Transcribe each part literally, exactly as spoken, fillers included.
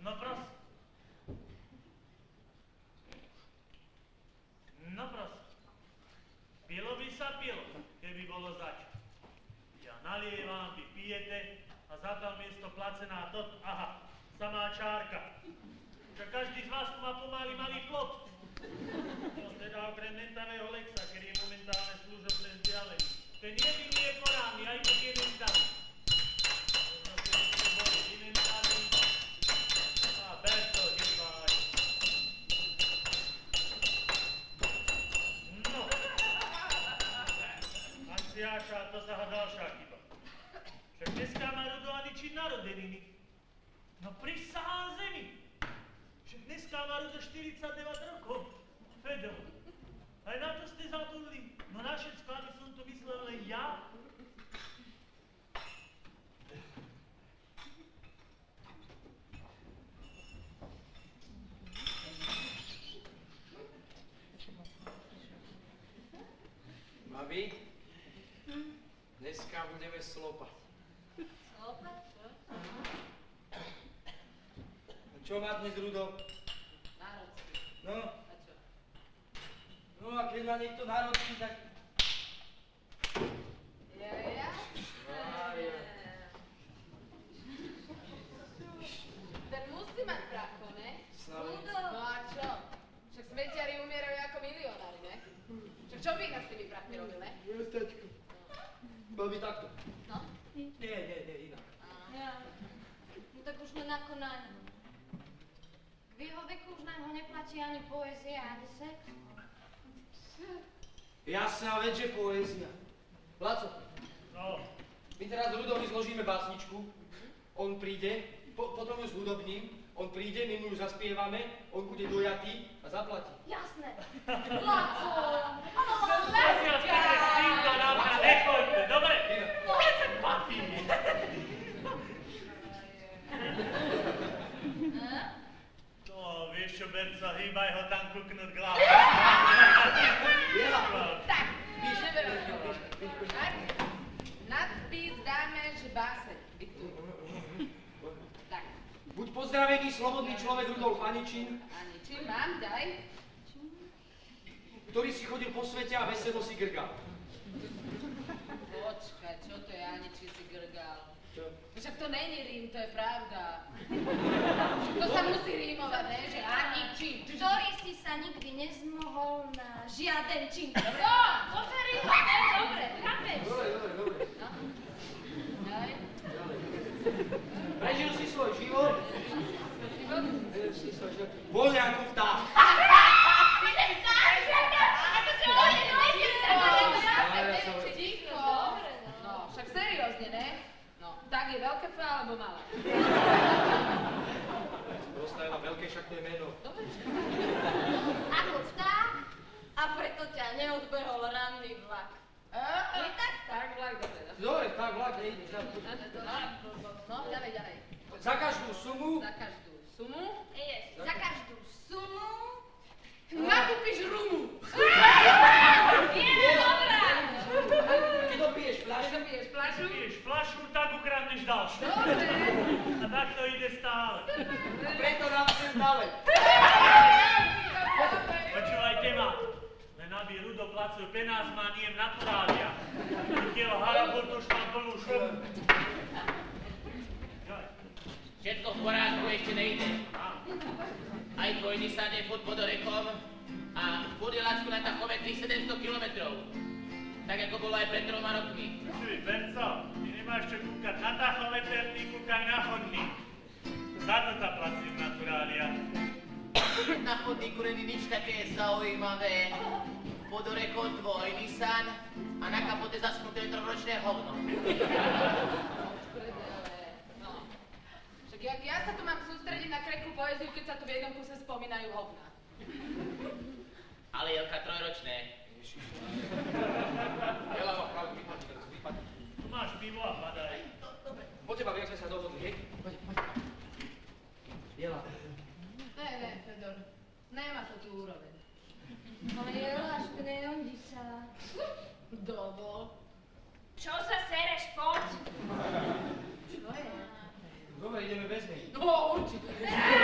No prosím. No prosím. Pilo by sa pilo, keby bolo zač. Ja nalievam, vy pijete a za to miesto placená tot, aha, samá čárka. Že každý z vás tu má pomaly malý plot. To teda okrem mentaného Lexa, ktorý je momentálne služobne vzdialený. Ten jediný je koránny, aj keď je mentálny. Možno si ešte boli vymentálny. A ber to, nebáj. No. Anciáša, to sa ho ďalšia chyba. Však dneska má Rudo ani či narodeniny. No prisahám zemi. Však dneska má Rudo štyridsaťdeväť rokov. Fedor. Aj na to ste zabudli. No na všetko, aby som to myslel len ja. Babi, dneska budeme slopať. Slopať? Čo? Čo má dnes Rudo? Národský. No? A čo? No a keď má niekto národský, tak... Ja, ja? Mária. Ten musí mať bracho, ne? Slavný. No a čo? Však smetiari umierajú ako milionári, ne? Však čo by inak s tými brachmi robil, ne? Jestačko. Babi, takto. No? Nie, nie, nie, inak. Ja. No tak už len ako naň. V jeho veku už naň ho neplatí ani poézia, ani sex. Jasná vec, že poézia. Laco, No. my teraz Rudovi zložíme básničku, on príde, po, potom ju zhudobním, on príde, my mu ju zaspievame, on bude dojatý a zaplatí. Jasné. Laco! Zasiaľ ste s týmto na mňa nechoďte, dobre? Poďte papi. No, vieš čo, Berco, hýbaj ho tam kuknúť k hlavu. Tak, píšeme rozhovor. Tak, nadpis dáme, že báseň diktuj. Tak, Buď pozdravený, slobodný človek Rudolf Aničín, Aničín, mám, daj. ktorý si chodil po svete a veselo si grgal. Počkaj, čo to je Aničín si grgal? Čo? Však to není rím, to je pravda. To sa musí rímovať, ne? Že Aničín. Ktorý si sa nikdy nezmohol na žiaden čin. No, môže rímovať, ne? Dobre, chápeš? Dobre, dobre, dobre. No. Daj. Prežil si svoj život, Život? prežil si svoj život, voľne ako vták. Ticho. No, však seriózne, ne? No, tak je veľké F alebo malé? Roztajela veľké, však to je meno. Dobre. Ako vták a preto ťa neodbehol ranný vlak. Je tak? Tak, vlak, dobre. Dobre, tak vlak nejde. No, ďalej, ďalej. Za každú sumu Za každú sumu Je, za každú sumu nakúpiš rumu. je dobrá. Keď dopiješ Keď fľašu, dopiješ fľašu. Piješ fľašu, tak ukradneš ďalšiu. Dobre. A tak to ide stále. a preto nám sem dále. Počúvajte ma. Len aby Rudo placil penáz má niem naturália. Jeho haraburt už mám plnú šumu. Všetko v porádku, ešte nejde. Aj tvoj Nissan je furt pod orekom a furt je Lacku na tachome tri sedemsto kilometrov. Tak ako bolo aj pred troma rokmi. Počuj, Berco, ty nemáš čo kúkať na tachometer, ty kúkaj na chodník. Za to tá placíš naturália. Na chodníku není nič také zaujímavé. Pod orekom tvoj Nissan a na kapote zaschnuté trojročné hovno. No. Však jak ja sa tu mám sústrediť na krehkú poéziu, keď sa tu v jednom kuse spomínajú hovna. Ale Jelka trojročné. Jela ma práve vypadne, teraz vypadne. Tu máš pivo a padaj. Po teba, jak sme sa dohodli, hej? Poď, poď. Jela. Ne, ne, Fedor. Nemá to tu úroveň. Ale Jeláš, neondí sa. Dovo. Čo sa sereš, poď? Čo je? Dobre, ideme bez nej. No, určite.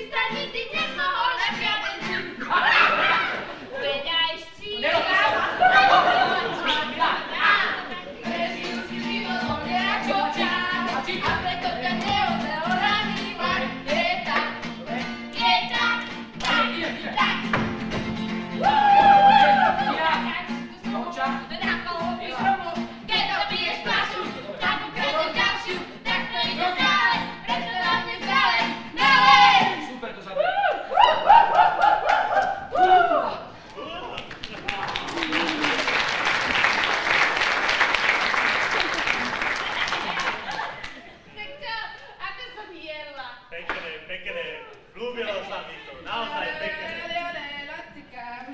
si sa nikdy nemohol na žiaden čin. Veď aj štíka. Prežil si život, on viera čo čas. A preto ťa neodveo raný mar. Je tak, je tak, tak, tak. Keď dobiješ pašu, tak ukradneš ďalšiu. Tak to ide stále, preto na mne stále. Nalej! Super to zabrali. Tak čo, ako som jedla? Pekné, pekné. Ľúbilo sa mi to. Naozaj pekné. Lacikám.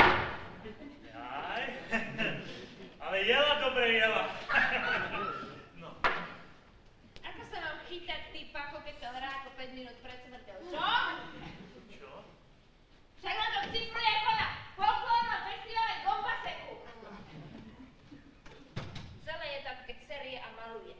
Aj. Ale jela dobre jela. No. Ako sa mám chytať, ty pako, keď sa hrá ako päť minút pred smrťou? Čo? Čo? Však len to cifruje ako na folklórnom festivale v Dompaseku. Celé je to ako keď série a maluje.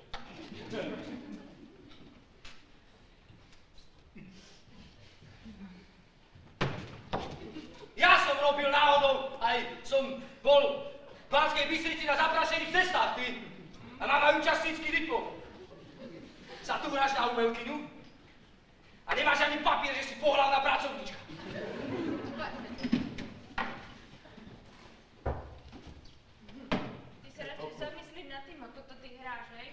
Ja som robil náhodou, aj som bol v Banskej Bystrici na zaprašených cestách, ty. A mám aj účastnícky diplom. Zatúraš na umelkyňu a nemáš ani papier, že si pohlavná pracovníčka. Ty sa radšej zamyslím nad tým, ako to ty hráš, hej?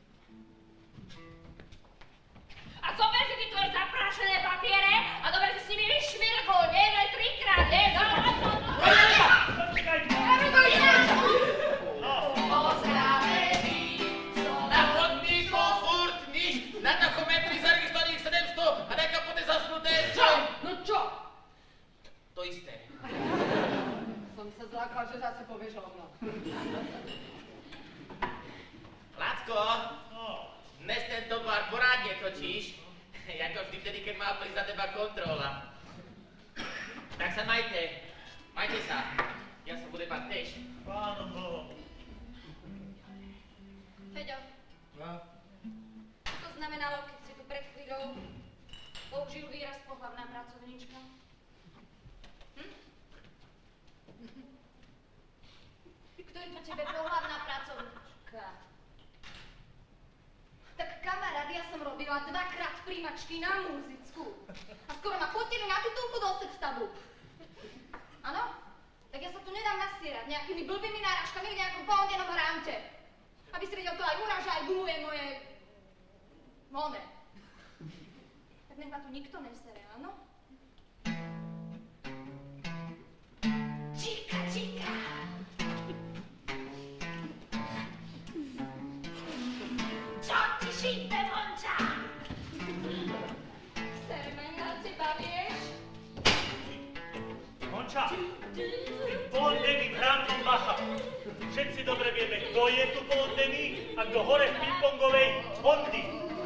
A zober si ty tvoje zaprášené papiere a dobre si s nimi vyšmirgol, nie? No aj trikrát, nie? No, no, no, no. Počkajte. No. Ozdravený som. Na chodníku furt nič, na tachometri zaregistrovaných sedemsto a na kapote zasnuté. Čo? No čo? To isté. Som sa zlákala, že zase povieš hovno. Lacko, No. dnes tento bar porádne točíš, jako vždy vtedy, keď má prísť za teba kontrola. Tak sa majte, majte sa, ja sa budem mať tež. Pánom Bohom. Feďo, No. čo to znamenalo, keď si tu pred chvíľou použil výraz pohlavná pracovníčka? Hm? Kto je to tebe pohlavná pracovníčka? Tak kamarád, ja som robila dvakrát príjmačky na muzickú. A skoro ma fotili na titulku do sextabu. Áno? Tak ja sa tu nedám nasierať nejakými blbými náražkami v nejakom pohodenom rámte. Aby si vedel, to aj uráža, aj gumuje moje... Mone. Tak nech ma tu nikto nesere, áno? Čika, čika! Čo ti šípe, Monča? Serme na teba, vieš? Monča, ty pohodnený hrámkom bacha. Všetci dobre vieme, kto je tu pohodnený a kto hore v pingpongovej Hondy.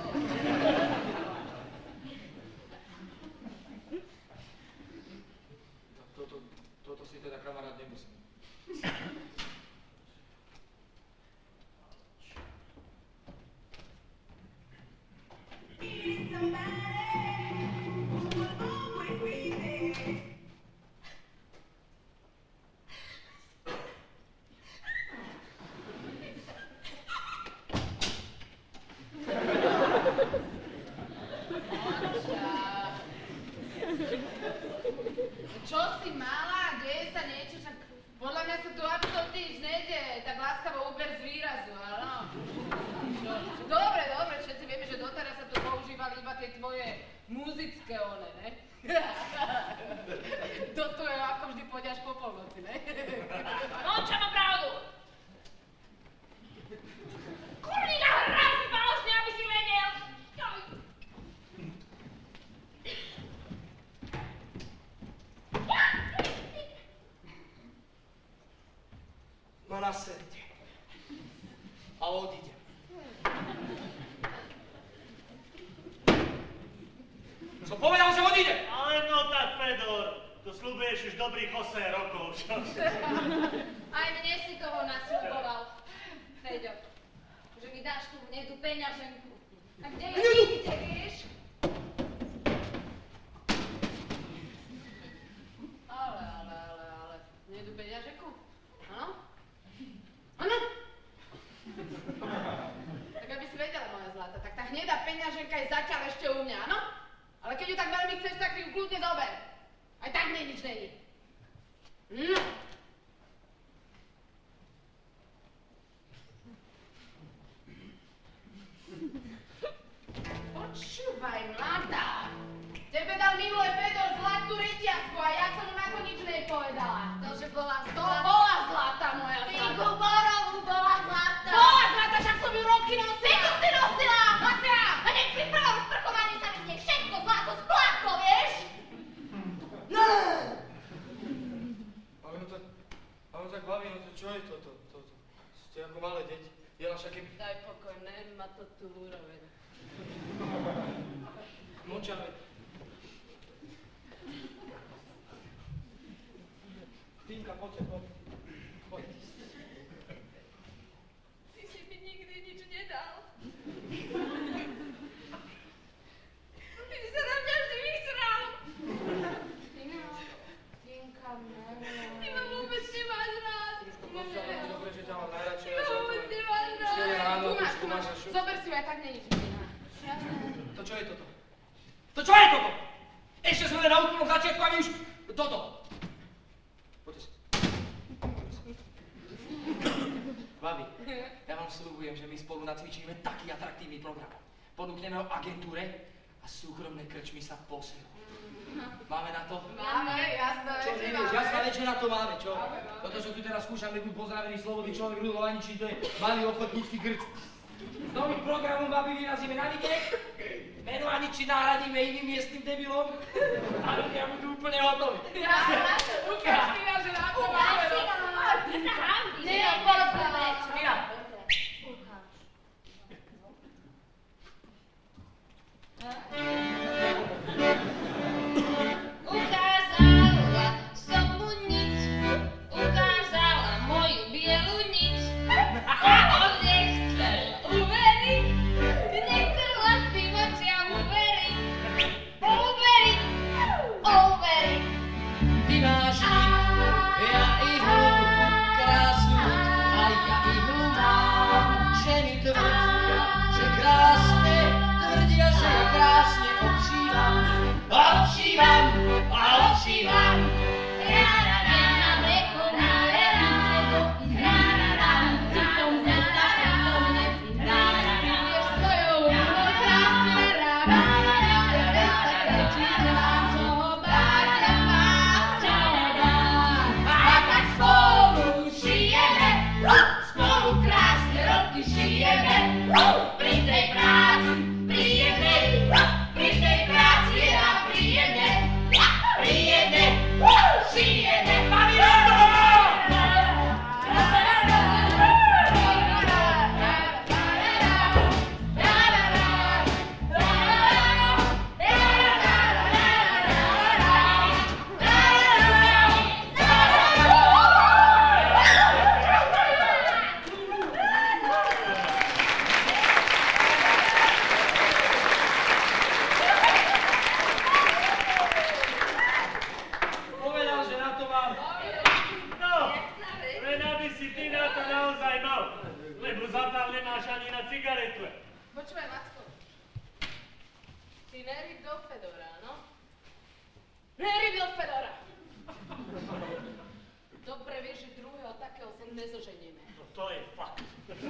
Toto, toto si teda kamarát nemusí. Čo si mala? Deje sa niečo? Však podľa mňa sa tu absolútne nič nejde. Tak láskavo uber z výrazu, áno. Čo? Dobre, dobre, všetci vieme, že doteraz sa tu používali iba tie tvoje muzické one, ne? Toto je ako vždy pôjde až po polnoci, ne? Monča má pravdu! Kurníka, hrá si falošne, aby si vedel! Joj. No naserte. A odíde. Som povedal, že odíde! Ale no tak, Fedor, to sľubuješ už dobrých osem rokov, čo? Aj mne si toho nasľuboval, Feďo, že mi dáš tú hnedu peňaženku. A kde je nikde, vieš? kľudne zober. Aj tak nej nič není. No. Počúvaj, mladá. Tebe dal minulé Fedor zlatú reťazku a ja som mu na to nič nepovedala. To, že bola To zlatá. bola zlata moja Ty zlata. Guborovú bola zlatá. Bola zlata, však som ju roky nosila. Ty to si nosila! Macia! A nech pri prvom sprchovaní sa mi z nej všetko zlato spláchlo, vieš? No! Ale no to, ale tak baví, no to čo je toto? To, to, ste ako malé deti. Ja však keby... Daj pokoj, nemá to tú úroveň. Moča, veď. Týmka, poďte, poď. Poď. Ty si mi nikdy nič nedal. Ty si sa na mňa vždy vysral. Tinka, neviem. Ty ma vôbec nemáš rád. Dobre, že ťa mám najradšej. Ty ma vôbec nemáš rád. štyri ráno, Tu máš, už tu máš. máš šup. Zober si ju, aj tak nie je nič iné. Jasné. To čo je toto? To čo je toto? Ešte sme len na úplnom začiatku a my už... Toto. Poďte si. Babi, ja vám sľubujem, že my spolu nacvičíme taký atraktívny program. Ponúkneme ho agentúre a súkromné krčmy sa poserú. Máme na to? Máme, jasné, Čo večer nevieš, máme. jasná večera to máme, čo? Máme, máme. Toto, čo tu teraz skúšame, buď pozdravený slobodný človek, Rudolf Aničín, to je malý ochotnícky grc. S novým programom, babi, vyrazíme na vidiek, meno Aničín nahradíme iným miestnym debilom a ľudia budú úplne hotoví. Jasné, ukáž mi na, že na to máme. Ukáž si no. nám. Ty sa hambíš. Nie, ne? porozprávaj. Mira. Ukáž. Ukázala som mu nič, ukázala moju bielu nič. A on nechcel uveriť, nechcel vlastným očiam uveriť. Uveriť, uveriť. Ty máš ja ihlu krásnu, a ja ihlu mám. Ženy tvrdia, že krásne, tvrdia, že ja krásne obšívam. A obšívam, a obšívam. Jedna prekonále ránko, rárarám, pritom zastane do mne, rárarám. Vieš svojou rukou krásne rárarám, rárarám, čo báťa má, čo dá. A tak spolu žijeme, spolu krásne roky žijeme, pri tej práci príjemnej, pri tej práci je nám príjemne, príjemne, žijeme. Povedal, že na to mám. No, len aby si ty na to naozaj mal, lebo zatiaľ nemáš ani na cigaretu. Počúvaj, Macko. Ty neryb do Fedora, no? Neryb do Fedora! Dobre vieš, že druhého takého sa nezoženieme. No to je fakt.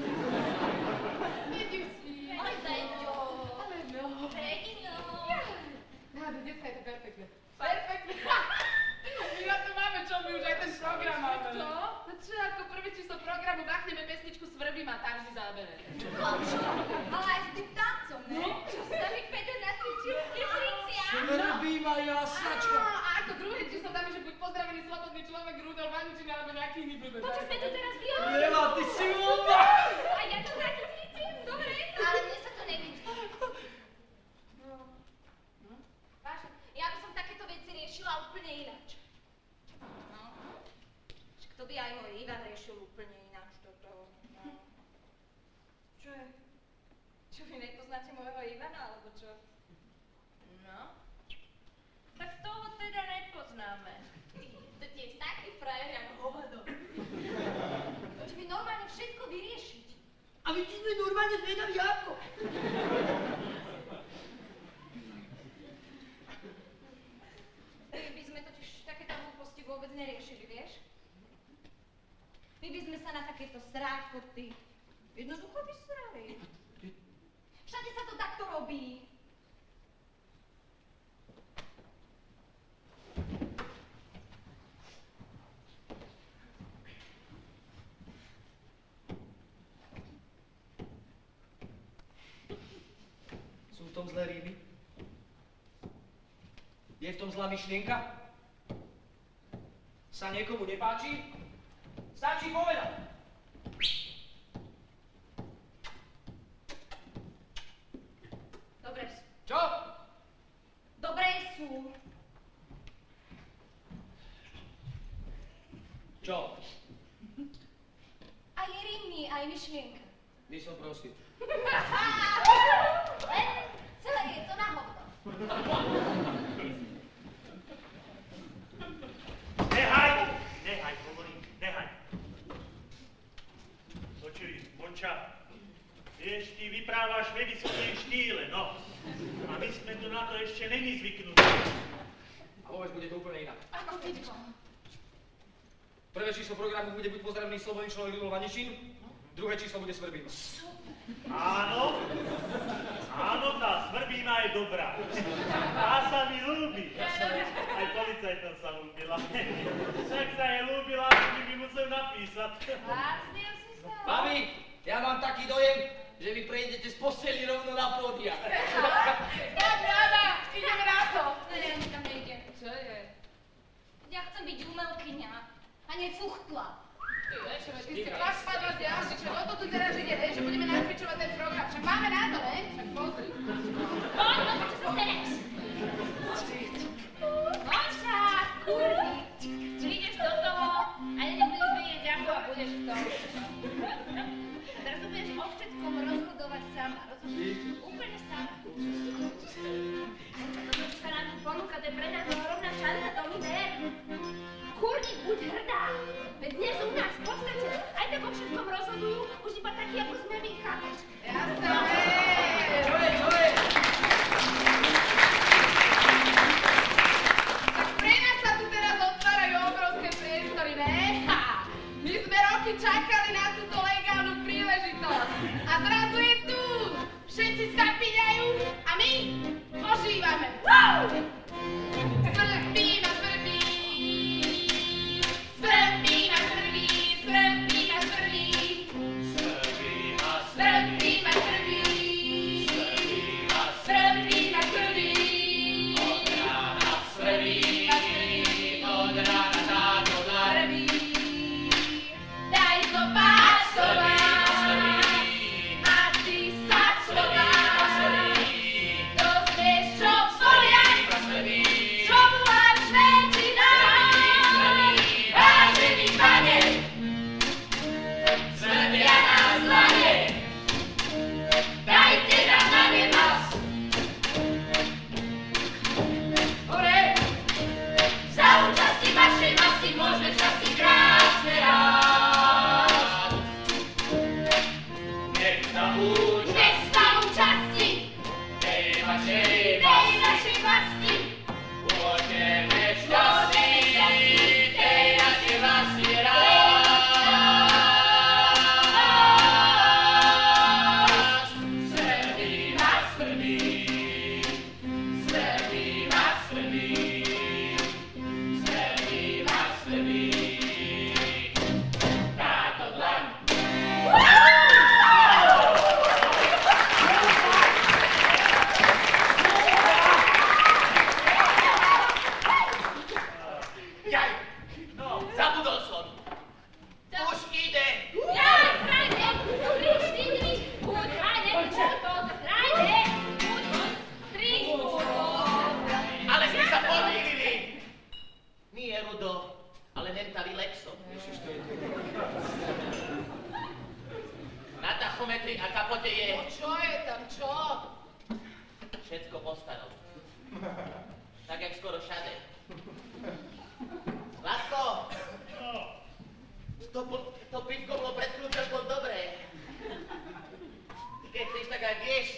Vidíš si. Oj, Beťo. Ale no. Regino. No, dneska je to perfektné. Perfektné. My na to máme čo, my už aj ten program máme. Čo? No čo, ako prvé číslo programu bachneme pesničku Svrbím a tá vždy zábere. Kočo. Ale aj s tým tancom, ne? Čo sa mi Peťo nacvičil v Teplici, áno? Svrbím a jasnačka. Á, a ako druhé číslo dáme, že buď pozdravený slobodný človek Rudolf Aničín alebo nejaký iný blbec. Počuť sme to teraz vyhodili. Eva, ty si umná. A ja to nacvičím, dobre? Ale mne sa to nevidí. No. Vážne, ja by som takéto veci riešila úplne ináč. No. Však to by aj môj Ivan riešil úplne ináč toto. No. Čo je? Čo, vy nepoznáte môjho Ivana, alebo čo? No, tak toho teda nepoznáme. Ty, to tiež taký frajer, jak hovado. To by normálne všetko vyriešiť. A my sme normálne zvedaví ako. vôbec neriešili, vieš? My by sme sa na takéto srákoty jednoducho vysrali. Všade sa to takto robí. Sú v tom zlé ryby? Je v tom zlá myšlienka? Sa niekomu nepáči? Stačí povedať. Dobre sú. Čo? Dobré sú. Čo? Aj rymy, aj myšlienka. My som prosím. Len celé je to na hovno. Nehaj! Nehaj, hovorím, nehaj. Počuj, Monča, vieš, ty vyprávaš ve vysokém štýle, no. A my sme tu na to ešte není zvyknutí. A vôbec bude to úplne inak. Ako Fitko. Prvé číslo programu bude buď pozdravný slobodný človek Ľudol Vanešín, druhé číslo bude Svrbín. Áno, áno, tá Svrbína je dobrá. Tá sa mi ľúbi. Aj policajtom sa ľúbila. Však sa jej ľúbila, by mi musel napísať. Vážne si sa? Mami, ja mám taký dojem, že vy prejdete z posteli rovno na pódia. Tak rada, ideme na to. Ne, ja nikam nejdem. Čo je? Ja chcem byť umelkyňa, a nie fuchtla. Čo, ty si fakt spadla z jazyka, čo o to tu teraz ide, ne? Že budeme nacvičovať ten program. Však máme na to, ne? Však pozri. Poď, no čo sa staneš? Monča, kurvi, prídeš do toho a nebudeš vedieť ako a budeš v tom. A teraz to budeš o všetkom rozhodovať sama, rozumieš? Úplne sama. Toto, čo sa nám tu ponúka, to je pre nás ohromná šanca, to mi ver. Kurvi, buď hrdá, veď dnes u nás v podstate aj tak o všetkom rozhodujú už iba takí, ako sme my, chápeš? Jasné. Čo je, čo je? Tak pre nás sa tu teraz otvárajú obrovské priestory, ne? Ha! My sme roky čakali na túto legálnu príležitosť. A zrazu je tu. Všetci schapíňajú a my ožívame. Wow! Svrbím a svrbím. Svrbím a svrbím. Svrbím a svrbím. Svrbím a svrbím. Svrbím a svrbím. Od rána svrbím, od rána táto daň. Daj to pásová. A ty sa schováš. To vieš, čo volia. Čo voláš väčšina. Vážený pane. Svrbia nás dlane. Dajte nám na ne hlas. Hore. Za účasti vašej masy môžeme šťastí krásne rásť. Nech sa účasť Nech sa účasti tej vašej tej našej vlasti. Budeme šťastní, tej našej vlasti rásť. Svrbím a svrbím, svrbím a svrbím, svrbím a svrbím. Táto dlaň. Jaj, No, zabudol som. Už ide. Ja, krajne, tri, štyri, buď, krajne, buď, krajne, buď, tri, Ale sme sa pomýlili. Nie Rudo, ale mentally Lexo. Na tachometri a kapote je Čo je tam, čo? všetko postarom. Tak jak skoro všade. Lásko, no. to, po- to pivko bolo pred kľúčom dobré. Ty keď chceš, tak aj vieš.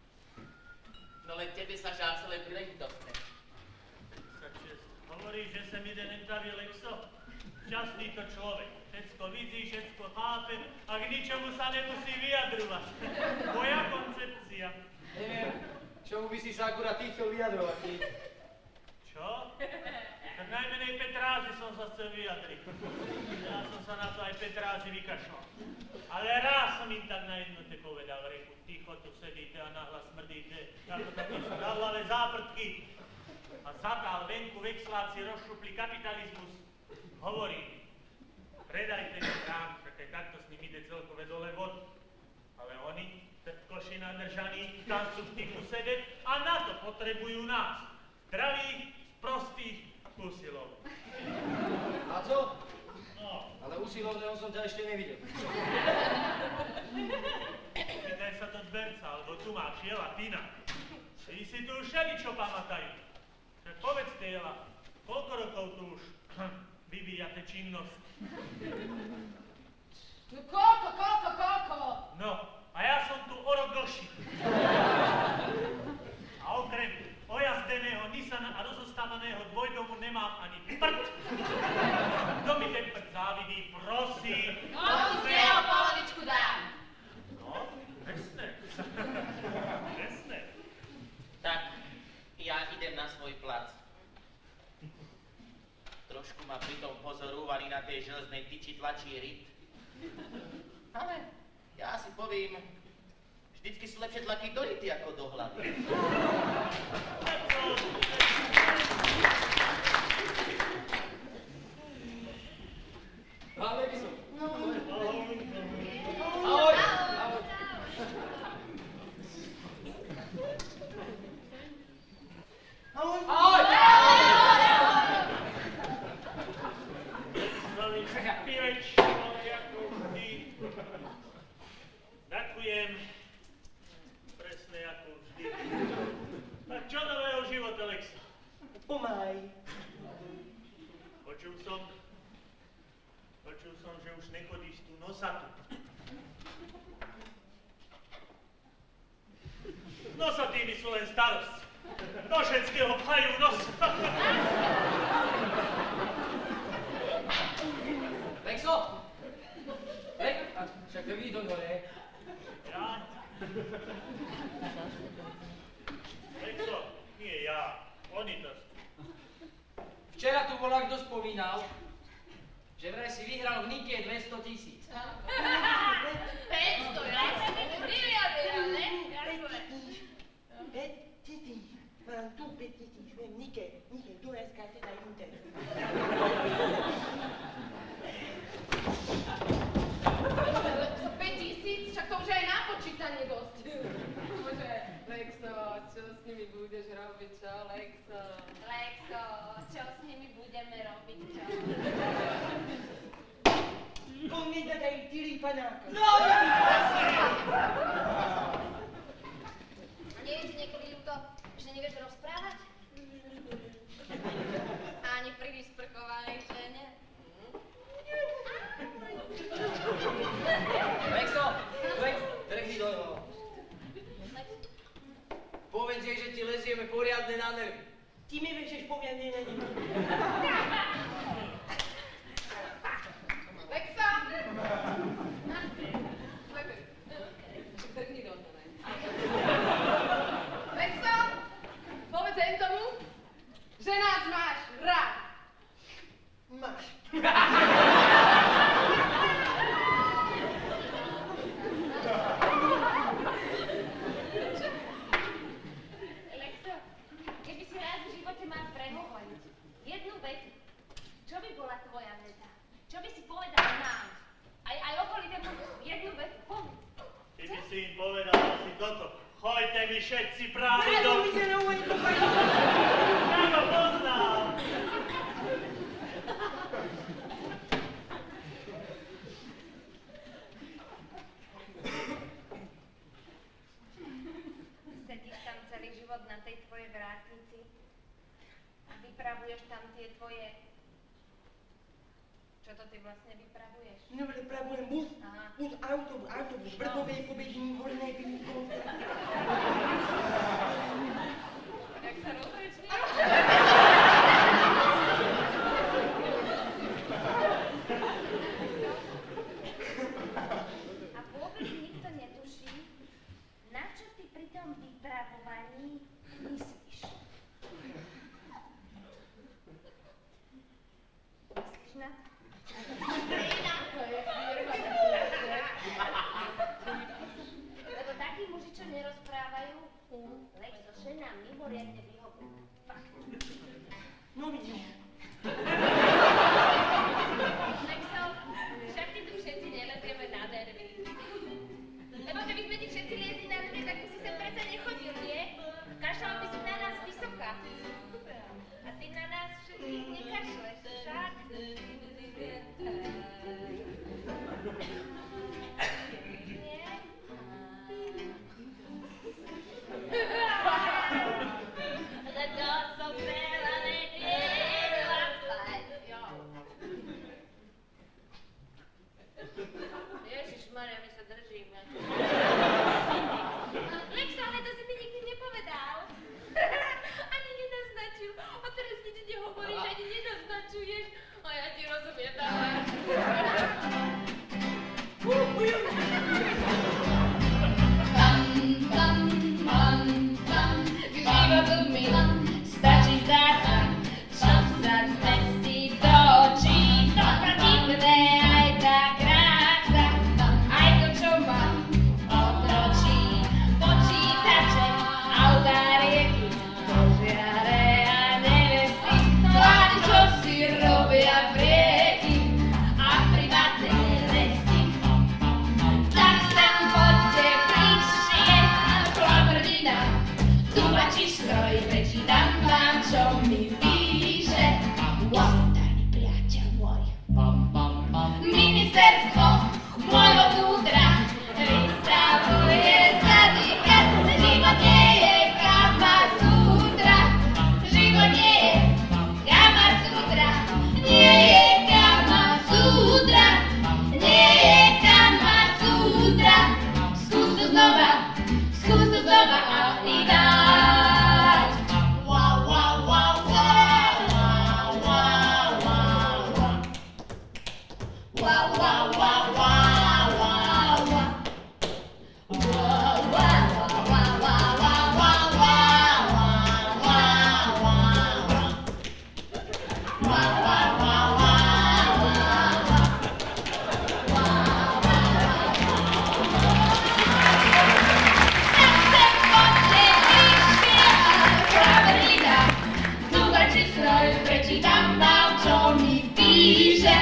No len tebe sa žál celé príležitostné. Hovoríš, že se mi ide nepravi Lexo. Šťastný to človek. Všetko vidí, všetko chápe a k ničomu sa nemusí vyjadrovať. Moja koncepcia. Neviem, čomu by si sa akurát ty chcel vyjadrovať, ty? Čo? Tak najmenej Petrázi som sa chcel vyjadriť. Ja som sa na to aj Petrázi vykašľal. Ale raz som im tak na jednote povedal, reku, ticho tu sedíte a nahlas smrdíte, ako také spravlavé záprtky. A zatal venku v exlácii rozšupli kapitalizmus. Hovorí, predajte mi krám, však aj takto s ním ide celkové dole vod. Ale oni, koši nadržaní, tam sú v tichu sedieť a na to potrebujú nás. Zdravých, prostých, usilovných. A co? No. Ale usilovného som ťa ešte nevidel. Pýtaj sa to dverca, alebo tu máš Jela, Tina. Tí si tu už všeličo pamatajú. Však povedzte, Jela, koľko rokov tu už vyvíjate činnosť? No koľko, koľko, koľko? No, a ja som tu o rok dlhší. A okrem ojazdeného Nissana a rozostávaného dvojdomu nemám ani prd. Kto mi ten prd závidí, prosím. No, ti z neho polovičku dám. No, presne. Presne. Tak, ja idem na svoj plac. Trošku ma pritom pozorúvaný na tej železnej tyči tlačí ryt. Ale ja si povím, vždycky sú lepšie tlaky do ryty ako do hlavy. Ahoj, Biso. Ahoj. Ahoj. Ahoj. Ahoj. Píveč, ako vždy. Ďakujem. Presne ako vždy. Tak čo nového života, Lexa? Pomáhaj. Počul som, počul som, že už nechodíš tu nosatu. Nosatými sú len starosť. Do všetkého pchajú nos. Lexo! Lex, a však to vidí do hore. Ja? Lexo, nie ja. Oni to sú. Včera tu bola kto spomínal, že vraj si vyhral v Nike dvesto tisíc. päťsto, ja? Milión vyhral, ne? Pet titíž. Mám tu pet titíž. Viem, Nike, Nike, Dunajská teda Inter. päť tisíc, však to už aj na počítanie dosť. Bože, Lexo, čo s nimi budeš robiť, čo, Lexo? Lexo, čo s nimi budeme robiť, čo? On mi dá dajú tyri panáka. No! Nie je ti niekedy ľúto, že nevieš rozprávať? Ani pri vysprchovanej žene? Lexo, Lex, trhni do neho. Povedz jej, že ti lezieme poriadne na nervy. Ty mi vešeš poviadne na nimi. Lexa! Slepej. Trhni do mňa, ne? Lexa! Povedz aj tomu, že nás máš rád. Máš. Lexo, keby si raz v živote mal prehovoriť jednu vetu, čo by bola tvoja veta? Čo by si povedal nám? Aj, aj okolitému jednu vetu, povedz. Ty by si im povedal asi toto. Choďte mi všetci práve do... Áno, ide na môj kopaj. Ja ho poznám. Sedíš tam celý život na tej tvojej vrátnici a vypravuješ tam tie tvoje... Čo to ty vlastne vypravuješ? No, vypravujem bus, Aha. bus, autobus, autobus, brdové pobežím, horné výnikov. Jak sa rozrečne? firma. Lebo takí muži, čo nerozprávajú, Lex so ženám mimoriadne vyhovujú. Fakt. No vidíš. Lexo, však ty tu všetci nelezieme na nervy. Lebo keby sme ti všetci liezli na nervy, tak by si sem predsa nechodil, nie? Kašľal by si na nás vysoká. A ty na nás všetkých nekašleš, však? Nie? Ale to som chcela vedieť. Jo. Ježišmaria, my sa držíme. Lexo, ale to si mi nikdy nepovedal. Ani nenaznačil. A teraz nič nehovoríš, ani nenaznačuješ. A ja ti rozumiem, dávaj. Bam, bam, bam, bam. K životu mi stačí zásah, čo sa zmestí do očí. To protivné aj tá krása, aj to, čo ma otročí. Počítače, autá, rieky, požiare a nevesty, vlády, čo si robia prieky a privátne lesty. Tak sem poďte bližšie, chlaprdina, tu mačíš stroj, prečítam vám, čo mi píše. Wow, tajný priateľ môj. Ministerstvo môjho vnútra vystavuje zatýkať. Život nie je Kama Sutra, život nie je Kama Sutra, nie je Kama Sutra, nie je Kama Sutra. Skús to znova, skús to znova a ináč. Wow, wow, wow, wow, wow, wow, wow, wow. Wow, wow, wow, wow, wow, wow. Wow, wow, wow, wow, wow, wow, wow, wow, wow, wow. Wow, wow, wow, wow, wow, wow. Tak sem poďte bližšie, chlaprdina, tu mačí stroj, prečítam vám, čo mi píše.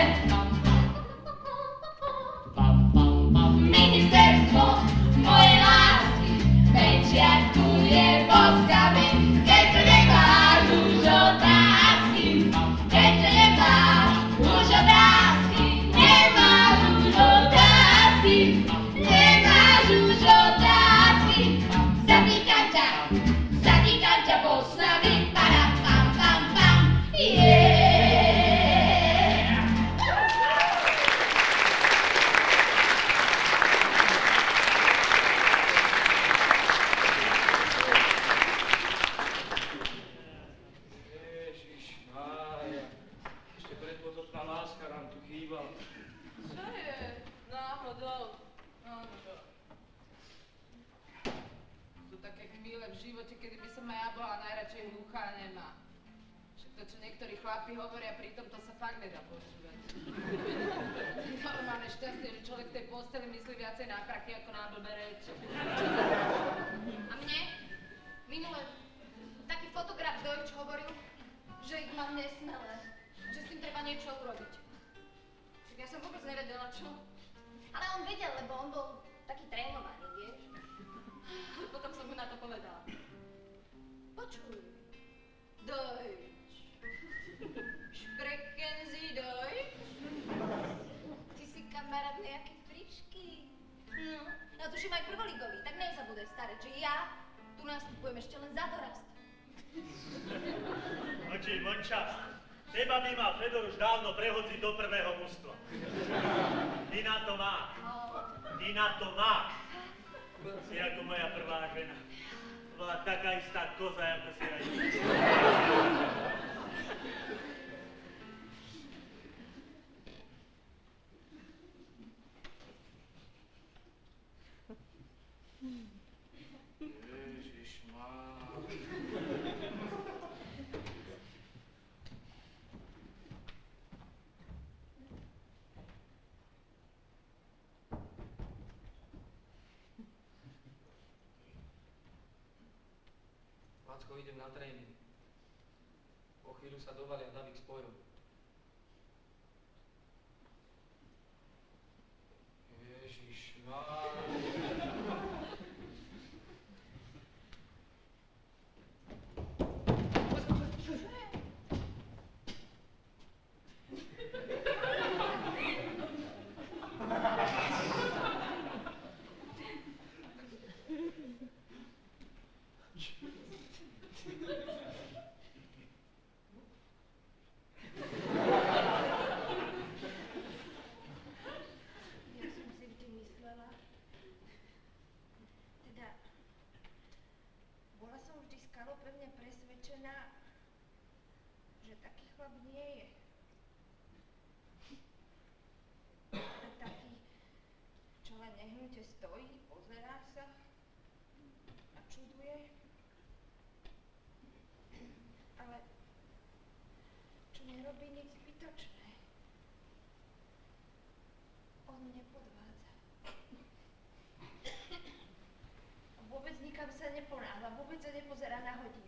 Ministerstvo mojej lásky pečiatuje boskami, keďže nemáš už otázky, keďže nemáš už otázky, nemáš už otázky, nemáš už otázky. Zatýkam ťa, zatýkam ťa bosnami, para pam pam pam, yeah. Ježišmária, ešte predpodobná láska nám tu chýbala. Čo je? Náhodou. Náhodou. Sú také chvíle v živote, kedy by som aj ja bola najradšej hluchá a nemá. Však to, čo niektorí chlapi hovoria, pritom to sa fakt nedá počúvať. Normálne šťastie, že človek v tej posteli myslí viacej na prachy ako na blbé reči. A mne minule taký fotograf Dojč hovoril, že ich mám nesmelé, že s tým treba niečo urobiť. Tak ja som vôbec nevedela čo. Ale on vedel, lebo on bol taký trénovaný, vieš. Potom som mu na to povedala. Počuj, Dojč. Sprechen Sie Deutsch? Ty si kamarát nejaký frišky. No, no tuším aj prvoligový, tak nezabudaj staré, že ja tu nastupujem ešte len za dorast. Oči, Monča, teba by mal Fedor už dávno prehodziť do prvého mužstva. Ty na to máš. Ty na to máš. Si ako moja prvá žena. Bola taká istá koza, ako si aj ty. Lacko, idem na tréning. Po chvíľu sa dovalia Davík spojil. Ježišmár. Že taký chlap nie je. Taký, čo len nehnute stojí, pozerá sa a čuduje. Ale čo nerobí nič zbytočné. On nepodvádza. A vôbec nikam sa neponáhla, vôbec sa nepozerá na hodinky.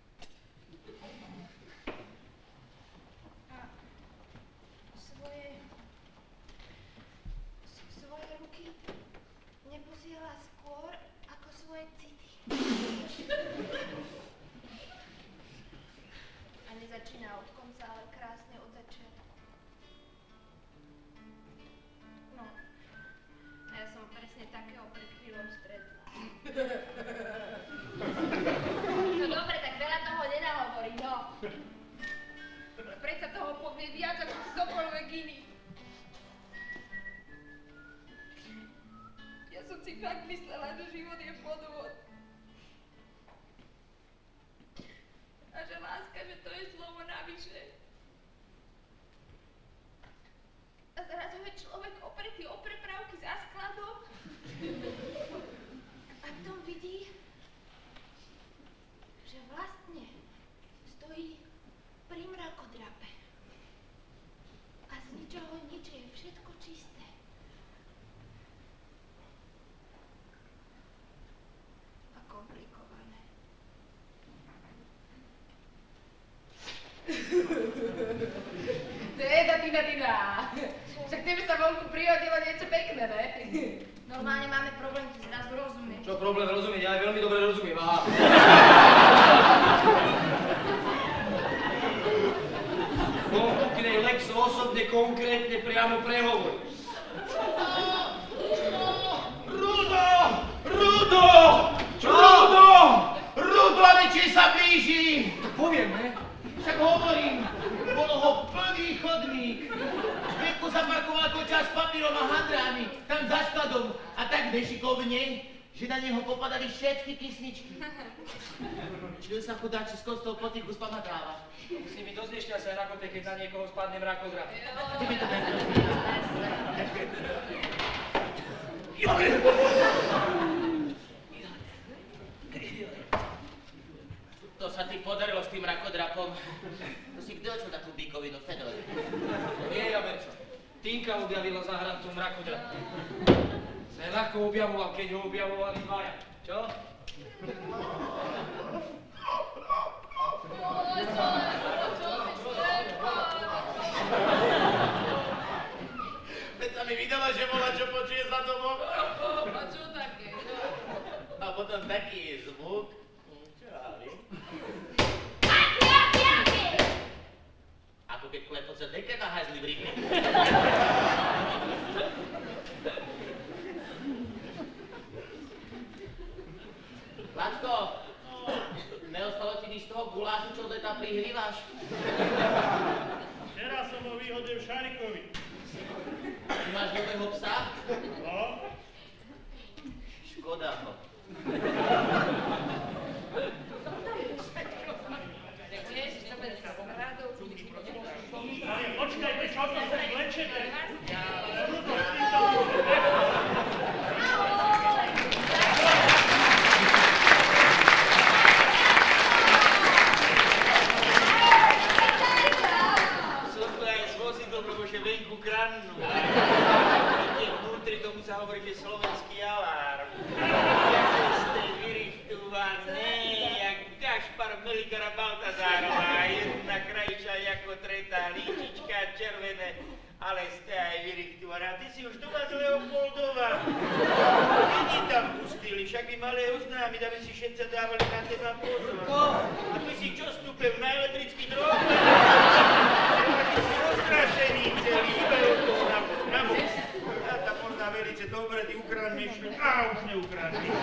Svoje, svoje ruky neposiela skôr ako svoje city. A nezačína od konca, ale krásne od začiatku. No, a ja som presne takého pred chvíľou stretla. No dobre, tak veľa toho nenahovorí, no. Predsa toho povie viac ako ktokoľvek iný. Ja som si fakt myslela, že život je podvod. A že láska, že to je slovo navyše. A zrazu je človek opretý o prepravky za skladom. A v tom vidí, že vlastne stojí pri mrakodrape. A z ničoho nič je všetko čisté. A komplikované. Teda, Tina, Tina. Však tebe sa vonku prihodilo niečo pekné, ne? Normálne máme problém, ty zrazu rozumieš. Čo problém rozumieť? Ja veľmi dobre rozumiem. Aha. Konkrétne, lex osobne, konkrétne, priamo prehovor. Rudo! Rudo! Čo? Rudo! Rudo, ale či sa blíži? Tak poviem, ne? Však hovorím, bolo ho plný chodník. Zbytku zaparkoval koča s papírom a handrámi, tam za skladom. A tak nešikovne, že na neho popadali všetky kysničky. Čiže sa chudáči z kostol potichu spamatáva. Musí byť dosť nešťastný ako te, keď na niekoho spadne mrakodrap. Tebe to tak To sa ti podarilo s tým mrakodrapom. To si kde očil takú bíkovinu, Fedor? Nie, Jamerco. Tinka objavila za hrancu mrakodrap. Sa ľahko objavoval, keď ho objavovali dvaja. Čo? Veď sa mi vydala, že bola, čo počuje za domov. A čo také? A potom taký zvuk. Čo ja viem? Aký, aký, aký? Ako keď klepoce deke na hajzli v rýchli. Lacko, neostalo ti nič z toho gulášu, čo tam prihrývaš? Včera som bol výhode v Šarikovi. Ty máš nového psa? No? Škoda ho. Ježiš, to bude sa radou. Ale počkajte, čo to sa vlečeme? Ja, Rudo, s týmto... Venku krannú. Vnútri tomu sa hovorí, že slovenský alarm. Ja z tej víry otretá, líčička červené, ale ste aj vyrichtovaná. Ty si už doma z Leopoldova. Lidi tam pustili, však by mali oznámiť, aby si všetci dávali na teba pozor. A ty si čo stúpil na elektrický drôt? Ty si roztrašený celý, ibajú toho na bok, na bok. A tam možná velice dobre, ty ukradneš, a už neukradneš.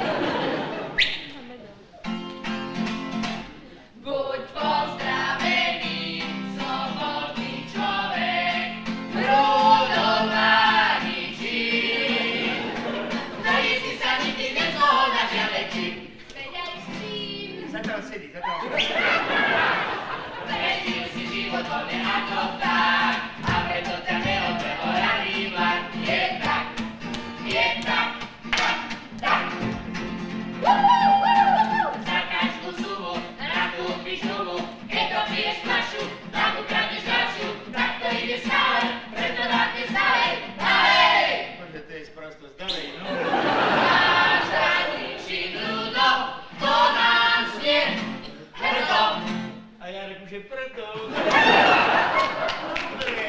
Buď pozdravený, slobodný človek, prúdom na ničím. Tady si sa nikdy nezmohol na žiadne čím. Veď aj s tým. Zatiaľ sedí, zatiaľ sedí. Prežil si život voľne ako vták, a preto ťa neodbehol raný vlak. Je tak, je tak, tak, tak. Za každú sumu nakúpiš novú, keď to piješ fľašu, tak ukradneš ďalšiu, tak to ide stále, preto dáte stále, dalej! Bože, to je sprostosť, dalej, no. Náš radnejší ľudo, to nám znie hrdo. A ja reku, že preto. Dobre.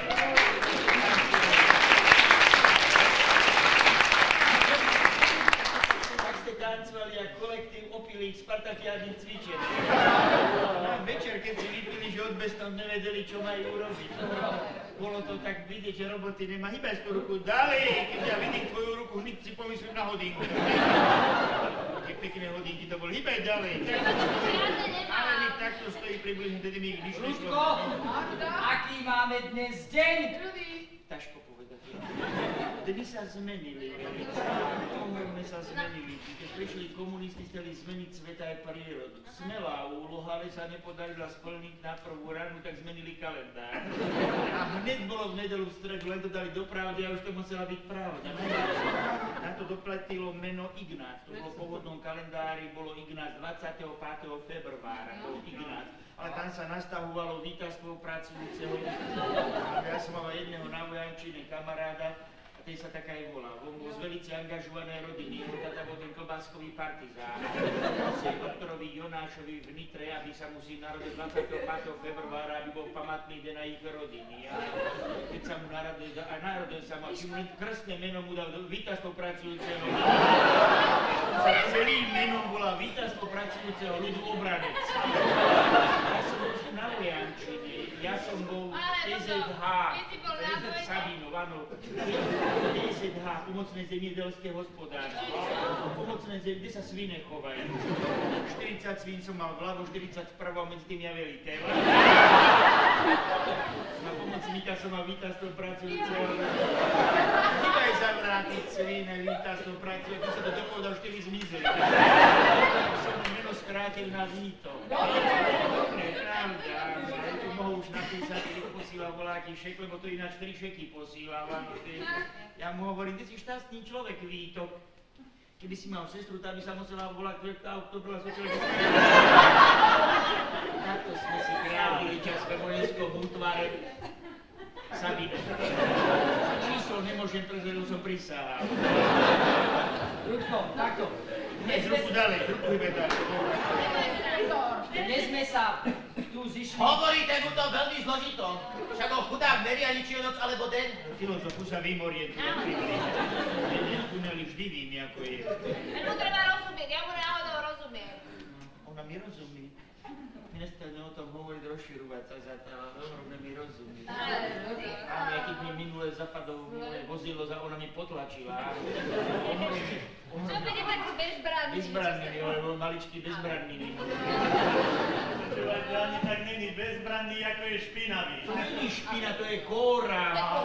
Tak ste tancovali ako kolektív opilých spartakiádnych cvičení. No, večer, keď si vypili, že odbestom nevedeli, čo majú urobiť. Bolo to tak vidieť, že roboty nemá. Hýbaj tú ruku ďalej, keď ja vidím tvoju ruku, hneď si pomyslím na hodinku. Také pekné hodinky to boli. Hýbaj ďalej. Ale mi takto stojí približne, tedy mi když nešlo. Ľudko, aký máme dnes deň? Ťažko povedať. Dny sa zmenili, velice. Ohľadne sa zmenili. Keď prišli komunisti, chceli zmeniť sveta aj prírodu. Smelá úloha, ale sa nepodarila splniť na prvú ránu, tak zmenili kalendár. A hneď bolo v nedeľu v stredu, len to dali do pravdy a už to musela byť pravda. Na to doplatilo meno Ignác. To bolo v pôvodnom kalendári, bolo Ignác dvadsiateho piateho februára. Bol Ignác. Ale tam sa nastavovalo víťazstvo pracujúceho. Ja som mal jedného na Vojančine kamaráda, a ten sa tak aj volal. On bol z velice angažované rodiny, jeho tata bol ten klobáskový partizán. Vlastne doktorovi Jonášovi v Nitre, aby sa musí narodil dvadsiateho piateho februára, aby bol pamätný deň na ich rodiny. A keď sa mu narodil, a narodil sa mal, či mu krstné meno mu dal víťazstvo pracujúceho. Celým menom bola víťazstvo pracujúceho ľudu Obranec. Ja som bol na Vojančine, ja som bol té zet há, Sabinov, áno. té zet há, pomocné zemědělské hospodárstvo. Pomocné země, kde sa svine chovajú. štyridsať svín som mal vľavo, štyridsať vpravo, medzi tým ja veliteľ. Na pomocníka som mal víťazstvo pracujúceho. Chýbaj zavrátiť svíne, víťazstvo pracujúceho, to sa to dopovedal, štyri zmizeli. Som meno skrátil na Vito. Dobre, pravda. Ale to mohol už napísať, keď posílal voláky šek, lebo to ináč tri šeky posílal. Ja mu hovorím, ty si šťastný človek, Víto. Keby si mal sestru, tá by sa musela volať kvetá oktobra sociálne. Takto sme si trávili čas ve vojenskom útvare. Sabine. Číslo nemôžem prezrieť, už som prisahal. Ľudko, takto. Dnes ruku ďalej, ruku ibe ďalej. Dnes sme sa tu zišli. Hovoríte mu to veľmi zložito. Však ho chudák neria nič je noc alebo deň. Filozofu sa vím orientovať. Jeden tuneli vždy vím, ako je. Mu treba rozumieť, ja mu náhodou rozumiem. Ona mi rozumí. Nestane o tom hovoriť, rozširovať sa za to, ale ona mi rozumí. Ale keď mi minule zapadlo moje vozidlo, ona mi potlačila. Čo bude mať bezbranný? Bezbrannými, lebo maličký bezbrannými. Počúvajte, ani tak není bezbranný, ako je špinavý. To není špina, to je kóra.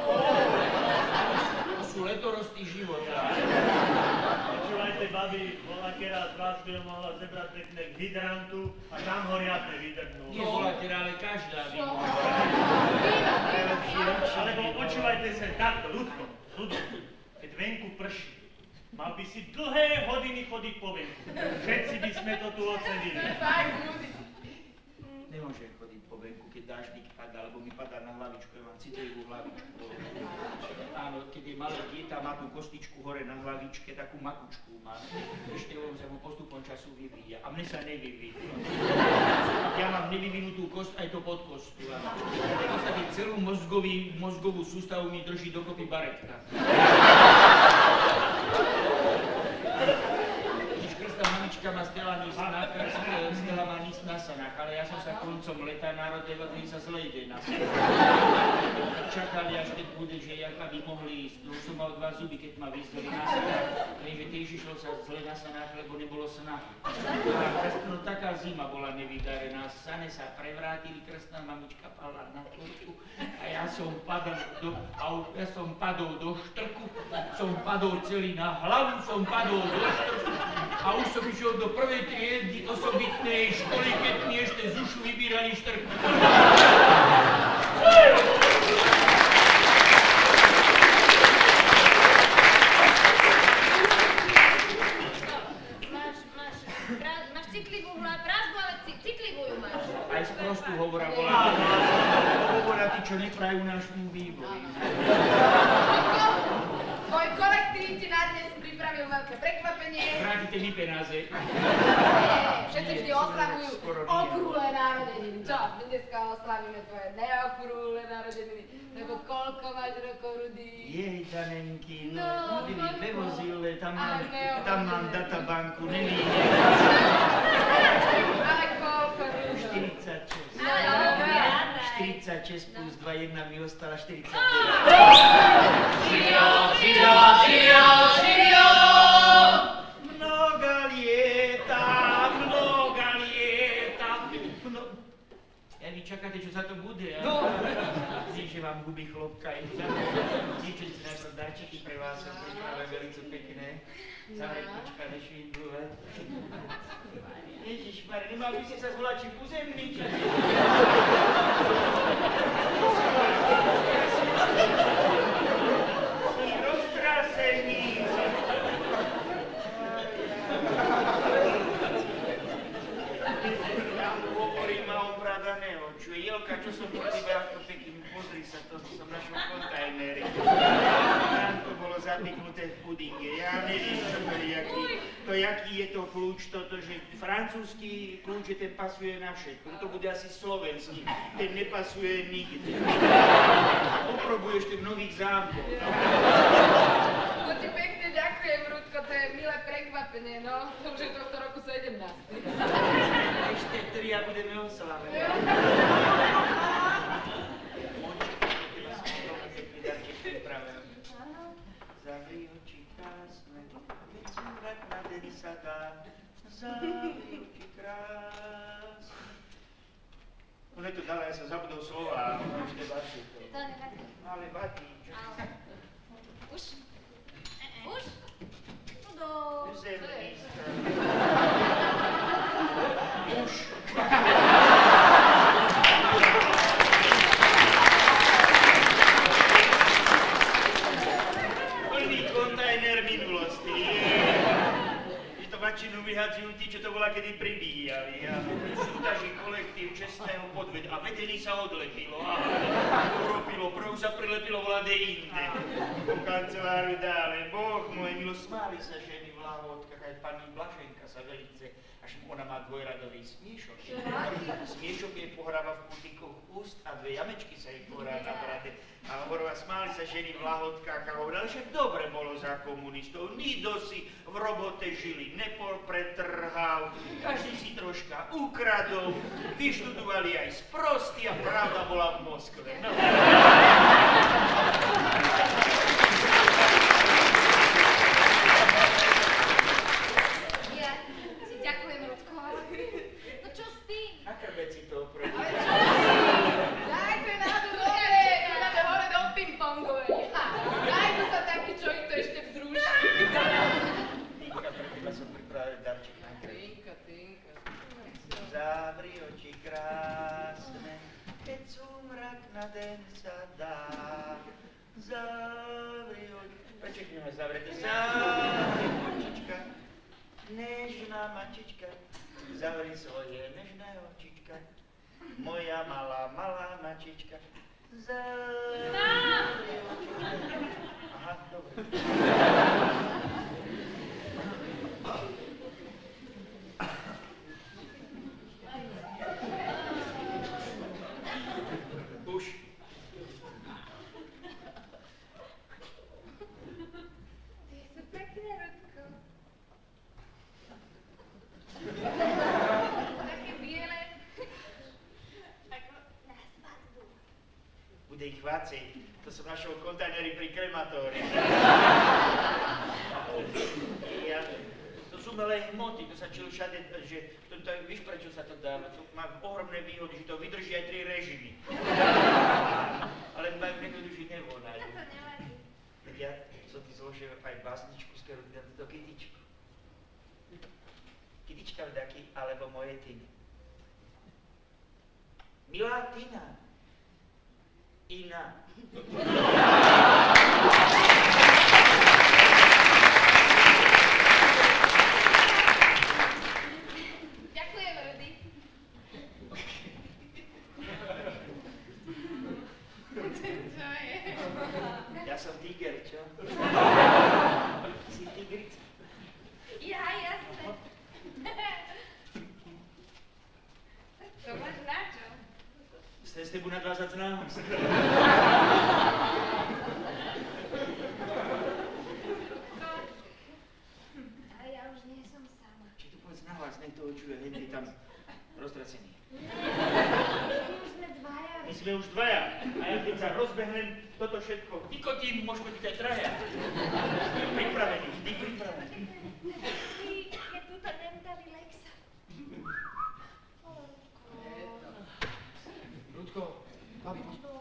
To sú letorosty života. Počúvajte, babi, voľaký raz vás by mohla zebrať pekne k hydrantu a tam horiate vydrhnú. Nie voľaký, ale každá by mohla. Alebo počúvajte sa takto, ľudko, ľudko, keď venku prší, mal by si dlhé hodiny chodiť po venku. Všetci by sme to tu ocenili. nemôžem chodiť po venku, keď dáždik padá, lebo mi padá na hlavičku, ja mám citlivú hlavičku. Áno, keď je malé dieťa, má tú kostičku hore na hlavičke, takú makučku má. Ešte on sa mu postupom času vyvíja. A mne sa nevyvíja. Ja mám nevyvinutú kosť, aj to podkostu. V podstate celú mozgový, mozgovú sústavu mi drží dokopy baretka. Mamička má Stella na Stella má níz na sanách, ale ja som sa koncom leta narodil, ktorý sa zle ide na sanách. Čakali, až keď bude, že jak aby mohli ísť. No už som mal dva zuby, keď ma vyzdali na sanách. Lenže tiež išlo sa zle na sanách, lebo nebolo sna. No taká zima bola nevydarená. Sane sa prevrátili, krstná mamička padla na tvorku a ja som padol do, ja som padol do štrku, som padol celý na hlavu, som padol do štrku a už som išiel do prvej triedy osobitnej školy, keď mi ešte z ušu vybírali štrku. Máš, máš, máš citlivú hlavu, prázdnu, ale citlivú ju máš. Aj sprostú hovora bola. Hovora tí, čo neprajú nášmu vývoju. Tvoj kolektív ti na dnes pripravil veľké prekvapenie. Vrátite mi penáze. Všetci vždy oslavujú okrúhle narodeniny. Čo? My dneska oslavíme tvoje neokrúhle narodeniny. Lebo koľko máš rokov, Rudy? Jej, Danenky, no, No, no, koľko? nevozile, tam Ale mám, neokrúhle. tam mám databanku, nevíde. Ale koľko, Rudo? štyridsaťšesť. Ale dobre. štyridsaťšesť plus dva, jedna mi ostala štyridsaťdeväť. Živio, živio, živio, živio! Mnoga lieta, mnoga lieta. Mno... Ja vy čakáte, čo za to bude? No. Nie, že vám huby chlopkajú. Dievčenci, najprv darčeky pre vás som pripravil veľmi pekné. Zavretnička nešvindlové. Ježišmar, nemal by si sa zvolať či pozemný, či... Si roztrasený. Ja mu hovorím a obradané očuje. Jelka, čo som pro teba ako pekný, pozri sa, to som našiel v kontajneri. Tam to bolo zapiknuté v pudinge. Ja neviem, čo to je, jaký, to jaký je to kľúč, toto, že francúzsky kľúč, ten pasuje na všetko. To bude asi slovenský, ten nepasuje nikde. Popробuješ ten v Nových Zámkoch. No ti pekne ďakujem, Rudko, to je milé prekvapenie, no. To už je tohto roku sedemnásty. Ešte tri a budeme oslavať. Zavri oči krásne, keď súrak na deň sa dá. Zavri oči krásne. Už je to dala, ja som zabudol slova, ale ešte vadí to. To nevadí. Ale vadí, čo? Už? Už? No do... Zemný strach. Už. Plný kontajner minulosti. Že to väčšinu vyhadzujú tí, čo to bola kedy pribíjali. A súťaží kolektív čestného podvedu. A vedení sa odlepilo. A uropilo, prv sa prilepilo vlade inde. Po kanceláru dále. Boh môj milo, smáli sa ženy v Láhodkách. Aj pani Blaženka sa velice, až ona má dvojradový smiešok. Smiešok jej pohráva v kutikoch úst a dve jamečky sa jej pohrá na brade. A hovorila, smáli sa ženy v Lahodkách a hovorila, že dobre bolo za komunistov. Nido si v robote žili, nepol pretrhal, každý si troška ukradol, vyštudovali aj sprostí a pravda bola v Moskve. No. Ja ti ďakujem, Rudko, ale... No čo s tým? Na krbec si to oproti. Daj to na to dobre, to dáme hore do ping-pongovej. Daj to sa taký, čo ich to ešte vzruší. Tinka, pre teba som pripravil darček na krbec. Tinka, Tinka. Zavri oči krásne, keď súmrak na deň sa dá. Zavri oči... Prečo ich nemáš zavreté? Zavri očička, nežná mačička, zavri svoje nežné očička. moja malá, malá mačička. Za... Aha, dobre. Už. Ty sú pekné, Rudko. Také biele. Ako na svadbu. Bude ich vácej. To som našiel v kontajneri pri krematórii. Ja, to sú malé hmoty, to sa čilo všade, že to, to, víš prečo sa to dáva? To má ohromné výhody, že to vydrží aj tri režimy. Ale majú nevýhodu, že nevonajú. To nevadí. Ja som ti zložil aj básničku z ktorú dám do kytičku. Kytička vďaky, alebo moje Tiny. Milá Tina. Ina. Ďakujem, Rudy. Čo je? Ja som tiger, čo? Si tigrica. Ja, jasné. To máš na čo? Chcę z tebou nadvázať známost. Ale ja už nie som sama. Či to povedz nahlas, nech to očuje, Henry tam roztracený. My už sme dvaja. My sme už dvaja. A ja keď sa rozbehnem, toto všetko vykotím, môžeme byť aj traja. Pripravený, vždy pripravený. Je tu to nemdavý Lexa. Rudko, babi.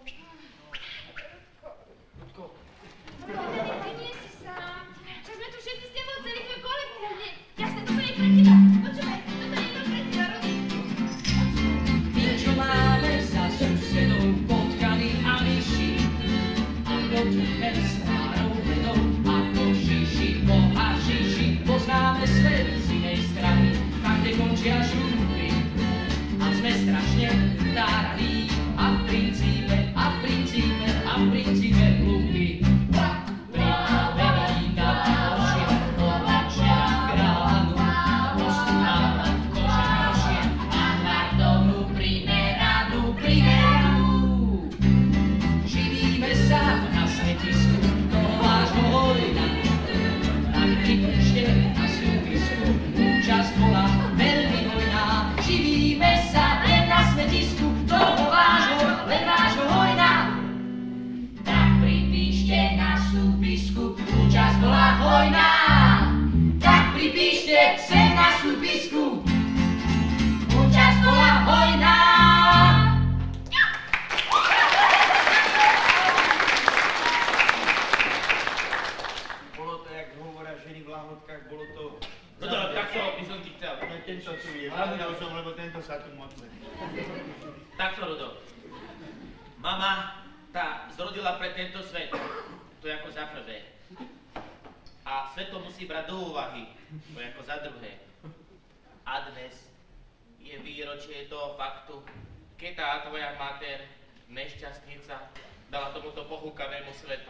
Rudko. Rudko, ty nie si sám. Však sme tu všetci s tebou, celý tvoj kolektív. Jasne, toto je pre teba. Počúvaj, toto je iba pre teba, Rudy. My, čo máme za susedov potkany a myši, ako tucher s tvárou vedou, ako šiši, po hašiši, poznáme svet z inej strany, tam, kde končia šrúby. A sme strašne táraní a v princípe, a v princípe, a v princípe hlúpi. Pripravený na ošie, ovačia gránu, roztvára kože krošie a hladovnú primeranú, primeranú. Živíme sa na smetisku, toho vášho hojna, tak pripíšte na súvisku, účasť bola veľmi hojná. Živíme sa len na smetisku, toho vášho, len vášho hojna. Tak pripíšte na súpisku, účasť bola hojná. Tak pripíšte sem na súpisku, účasť bola hojná. Bolo to, jak hovoria ženy v láhotkách, bolo to... No to, takto by som ti chcel. No tento tu je, hľadal som, lebo tento sa tu mocne. Takto, Rudo. Mama tá zrodila pre tento svet. To je ako za prvé. A svet to musí brať do úvahy. To je ako za druhé. A dnes je výročie toho faktu, keď tá tvoja mater, nešťastnica, dala tomuto pohúkavému svetu.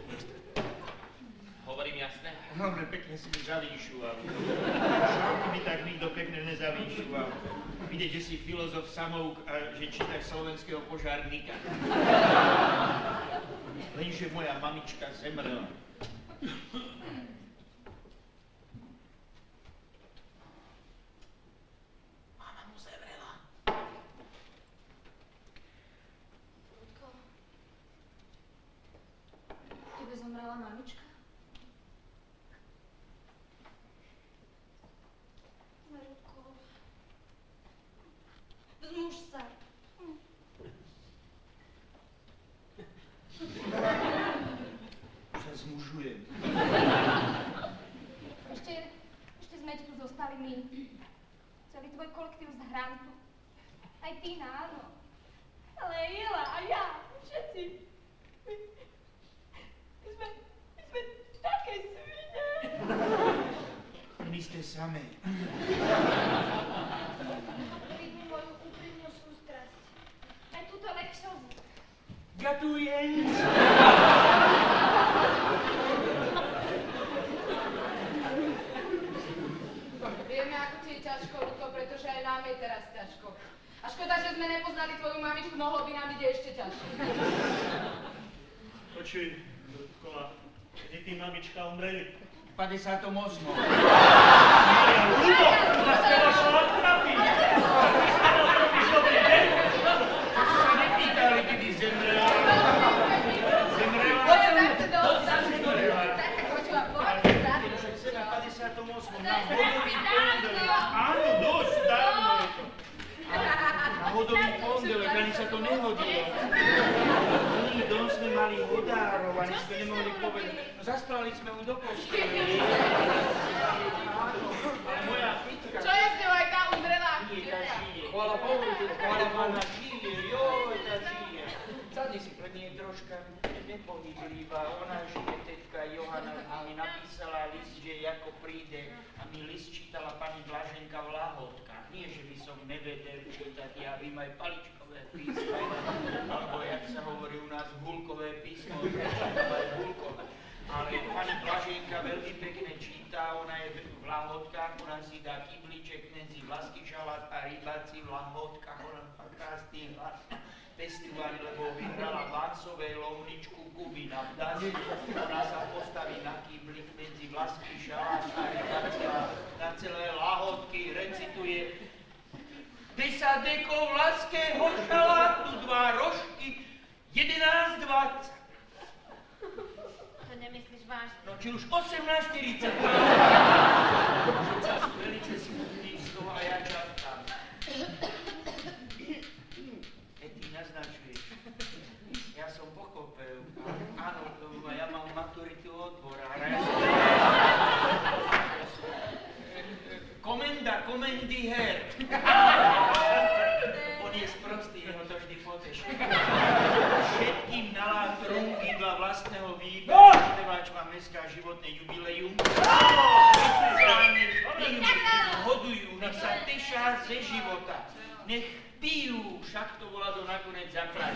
Hovorím jasné? Hlavne pekne si mi zavýšuval. Šroky mi tak nikto pekne nezavýšuval. Vidieť, že si filozof samouk a že čítaš slovenského požárnika. Lenže moja mamička zemrela. Mama mu zemrela. Rudko, tebe zomrela mamička? Rudko, zmuž sa. Už sa zmužujem. Ešte, ešte sme ti tu zostali my. Celý tvoj kolektív z Hrantu. Aj ty, áno. Ale aj Jela a ja, všetci. My, my sme, my sme také svine. Vy ste samé. Vidím moju úprimnú sústrasť. Gratulujem. Vieme, ako ti je ťažko, Ľudko, pretože aj nám je teraz ťažko. A škoda, že sme nepoznali tvoju mamičku, mohlo by nám byť ešte ťažšie. Počuj, Ľudko, a kedy ty mamička umreli? V päťdesiatom ôsmom. Maria, Ľubo, na teba šla trafiť. Dobrý deň. To sa nepýtali, kedy zemrela. Zemrela? Zase do zase tak, tak počúva, poď sa. Však sem v päťdesiatom ôsmom na hodový pondelek. Áno, dosť dávno je to. Na hodový pondelek, ani sa to nehodilo. Iný dom sme mali hodárov, ani sme nemohli povedať. No zaspali sme mu do postele. Ale moja fitka... Čo je s ňou, aj tá umrela? Nie, tá žije. Chvála Bohu, chvála Bohu. Ona žije, joj, tá žije. Sadni si, pre nie je troška nepohyblivá. Ona žije, tetka Johana mi napísala list, že ako príde a mi list čítala pani Blaženka v Lahotkách. Nie, že by som nevedel čítať, ja vím aj paličkové písmo, alebo jak sa hovorí u nás hulkové písmo, aj hulkové. Ale pani Blaženka veľmi pekne číta, ona je v Lahotkách, ona si dá kybliček medzi vlasky šalát a rybáci v Lahotkách, ona má krásny hlas. Festival, lebo vyhrala Vácovej lovničku Kubina v Dazi. Ona sa postaví na kýblik medzi vlasky šalát a rybáci a na celé Lahotky recituje desať dekov vlaského šalátu, dva rožky, jedenásť dvadsať. To nemyslíš vážne? No či už osemnásť štyridsať. Všetca sú velice smutní z toho a ja čakám. Ety naznačuješ. Ja som pochopil. Áno, ja mám maturitu odbora. Ja som... Komenda, komendy her. On je sprostý, jeho to vždy poteší. Všetkým nalá trúbidla vlastného výberu. Speváč má dneska životné jubileum. Záne pijú, hodujú, nech sa tešia ze života. Nech pijú, však to volá to nakoniec zaplať.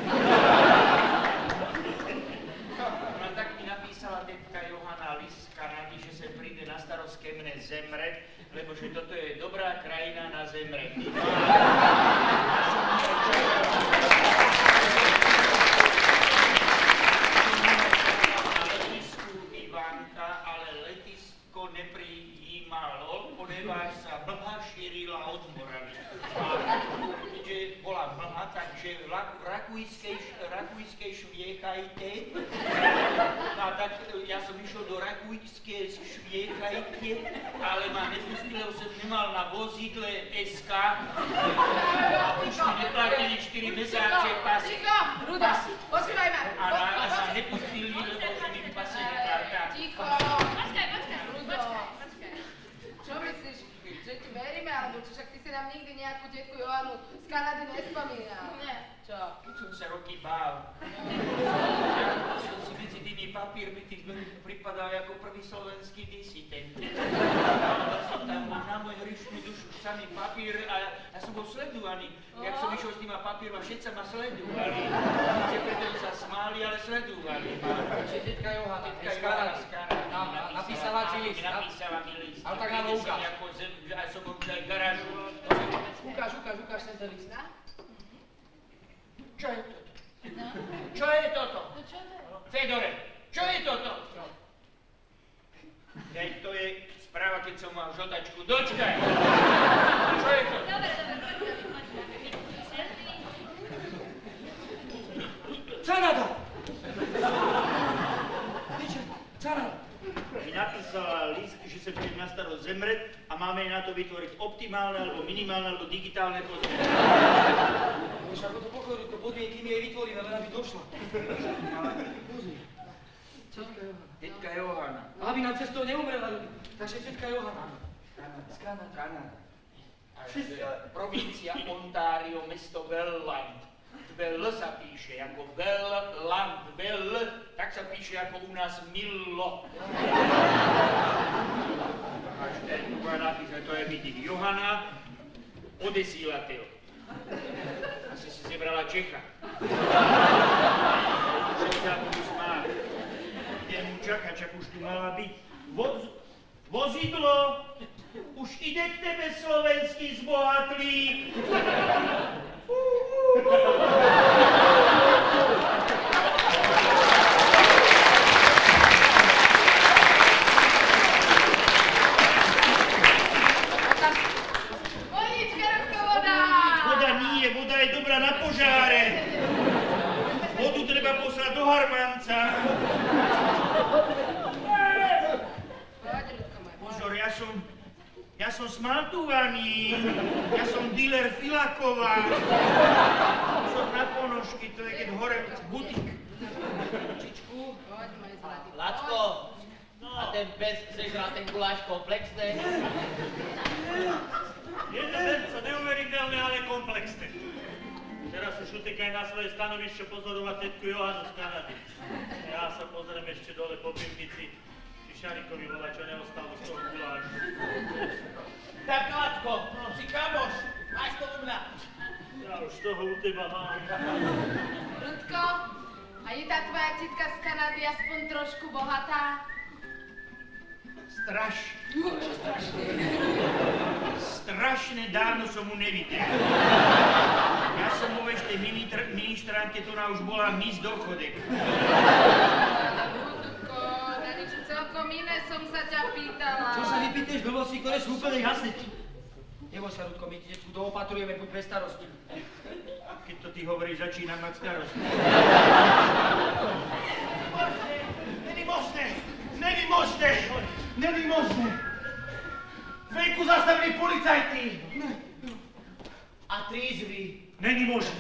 No tak mi napísala tetka Johana list z Kanady, že sa príde na starosť ke mne zemreť, lebo že toto je dobrá krajina na zemretí. Na letisku Ivanka, ale letisko neprijímalo, poneváž sa mlha šírila od Moravy. Keďže bola mlha, takže v rakújskej, rakújskej šviechajte. No a tak ja som išiel do rakújskej šviechajte, ale ma nepustili, lebo som nemal na vozidle es ká. A už mi neplatili štyri mesáce pasy. Ticho, Ruda, počúvaj ma. A nás sa nepustili, lebo že mi pase neplatá. Ticho. Počkaj, počkaj, Rudo. počkaj, počkaj. Čo myslíš, že ti veríme, alebo čo? Však ty si nám nikdy nejakú detku Johanu z Kanady nespomínal. Nie. Čo? Keď som sa roky bál. Ja som si medzi tými papírmi, tých pripadal ako prvý slovenský disident. Ja som tam bol na môj hrišnú dušu samý papír a ja som bol sledovaný. Jak som išiel s týma papírma, všetci ma sledovali. Sice preto sa smáli, ale sledovali ma. Čiže tetka Johana, Tetka z Johana Kanady. z Kanady. Nám napísala ti list, no? Napísala mi list. Ale tak nám ho ukáž. Ja som bol už aj v garážu. Ukáž, ukáž, ukáž ten ten list. Čo je toto? Čo je toto? No čo to je? Fedore, čo je toto? Hej, to je správa, keď som mal žotačku. Dočkaj! Čo je to? Dobre, dobre, poďme, poďme. Selfie. Canada! Piče, Canada! Mi napísala list, že sa príde na starosť zemreť a máme na to vytvoriť optimálne, alebo minimálne, alebo digitálne podmienky. Vieš, ako to pochodu, to podmienky my jej vytvoríme, len aby došla. Pozri. Čo? Tetka Johana. Aby nám cez toho neumrela ľudí. Takže tetka Johana. Kanada. Z Kanady. Kanada. Província Ontario, mesto Welland. Bell sa píše ako Welland, Bell, tak sa píše ako u nás Millo. Až ten bude napísať, to je vidieť Johana, odesílateľ. Asi si zebrala Čecha. vozidlo. Už ide k tebe slovenský zbohatlík. Vodičkárska voda! Voda nie, voda je dobrá na požáre. Vodu treba poslať do Harmanca. Pozor, ja som... Ja som smaltúvaný. Ja som dealer Filakova. Pozor na ponožky, to je keď hore butik. Čičku. Lacko, a ten pes sežral ten guláš komplexné? Jedno verco neuveriteľné, ale komplexné. Teraz už utekaj na svoje stanovište pozorovať tetku Johanu z Kanady. Ja sa pozriem ešte dole po pivnici. Šarikovi volá, čo neostalo z toho gulášu. Tak, Lacko, si kamoš, máš to u mňa. Ja už toho u teba mám. Ľudko, a je tá tvoja titka z Kanady aspoň trošku bohatá? Strašne. Strašne dávno som mu nevidel. Ja som mu ešte ministrantke, to ona už bola mis do chodek. Ľudko, na niečo celkom iné som sa ťa pýtala. Čo sa vypýteš, blbosti, ktoré sú úplne jasné? Neboj sa, Ľudko, my ti detku doopatrujeme, buď bez starosti. Keď to ty hovoríš, začínam mať starosti. Není možné, není možné, není možné. Fejku zastavili policajti. A trízvy. Není možné.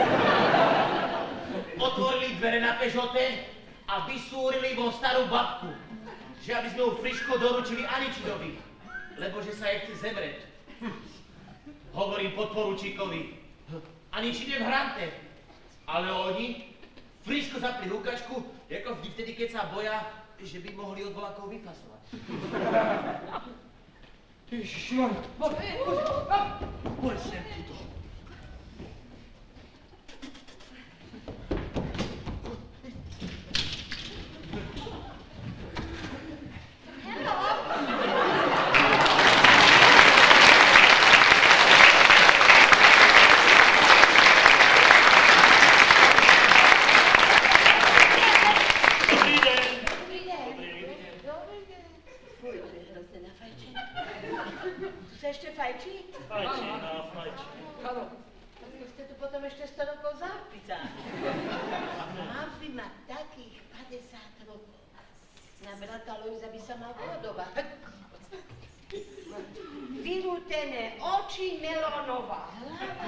Otvorili dvere na Peugeote a vysúrili vo starú babku, že aby sme ju friško doručili Aničidovi, lebo že sa jej chce zemrieť. Hovorím podporučíkovi, Aničid je v hrante, ale oni friško zapli rukačku, ako vždy vtedy, keď sa boja, že by mohli od volakov vyfasovať. Ježišmar, poď, poď, poď sem tuto. Vyrútené oči, melónová hlava.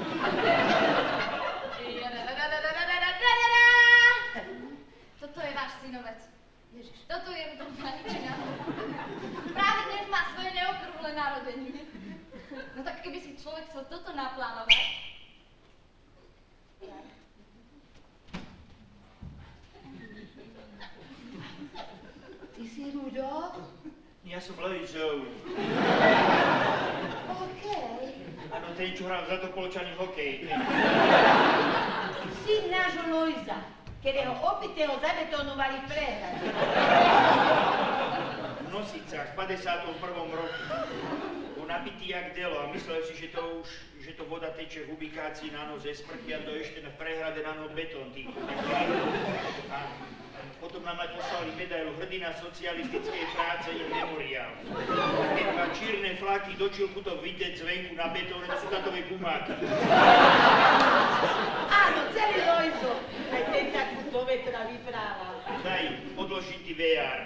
Toto je váš synovec. Ježiš, toto je Rudolf Aničina. Práve dnes má svoje neokrúhle narodeniny. No tak keby si človek chcel toto naplánovať. Ty si Rudolf? Ja som Lojzov. Okej. Áno, ten, čo hral za Topolčany hokej. Syn nášho Lojza, ktorého opitého zabetonovali v prehrade. V Nosicách v päťdesiatom prvom roku. Bol napitý jak delo a myslel si, že to už, že to voda teče v ubikácii na noze sprchy a to ešte v prehrade na noc betón. A potom nám aj poslali medailu hrdina socialistickej práce in memoriál. Keď má čírne flaky do čilku to vidieť zvenku na betóne, to sú tatové gumáky. Áno, celý Lojzo. Aj ten takú do vetra vypráva. Daj, odložiť ty vé er.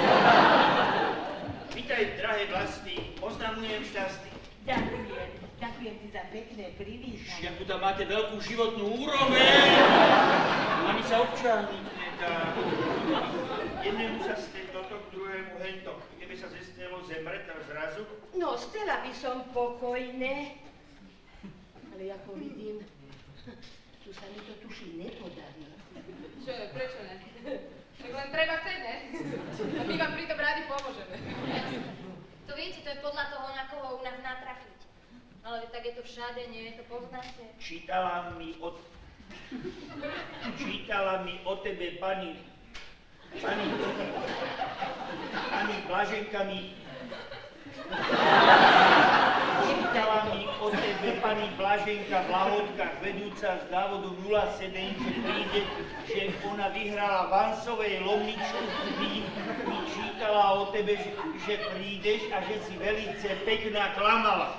Vítaj, drahé vlasty, oznamujem šťastie. Ďakujem. Ďakujem ti za pekné privítanie. Jakú tam máte veľkú životnú úroveň. Ani sa občániť nedá. Jednému sa ste toto, druhému hentok. Keby sa zestelo zemreť a zrazu? No, chcela by som pokojne. Ale ako vidím, tu sa mi to tuší nepodarí. Čo je, prečo ne? Tak len treba chceť, ne? A my vám pritom rádi pomôžeme. To viete, to je podľa toho, na koho u nás natrafiť. Ale tak je to všade, nie? To poznáte. Čítala mi o... Čítala mi o tebe pani... Pani... Pani Blaženka mi Čítala mi o tebe pani Blaženka Blahotka, vedúca z závodu nula sedem, že príde, že ona vyhrala vansovej lomničku. Mi, mi čítala o tebe, že, že prídeš a že si velice pekná klamala.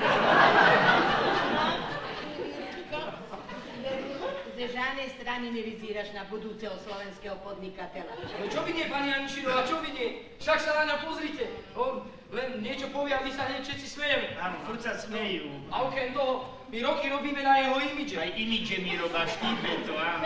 Ze žádnej strany nevyzíraš na budúceho slovenského podnikateľa. No čo vy nie, pani Aničinová, čo vy nie? Však sa na ňa pozrite. On len niečo povie a my sa hneď všetci smejeme. Áno, furt sa smejú. A okrem toho, my roky robíme na jeho imidže. Aj imidže mi robá štípe to, áno.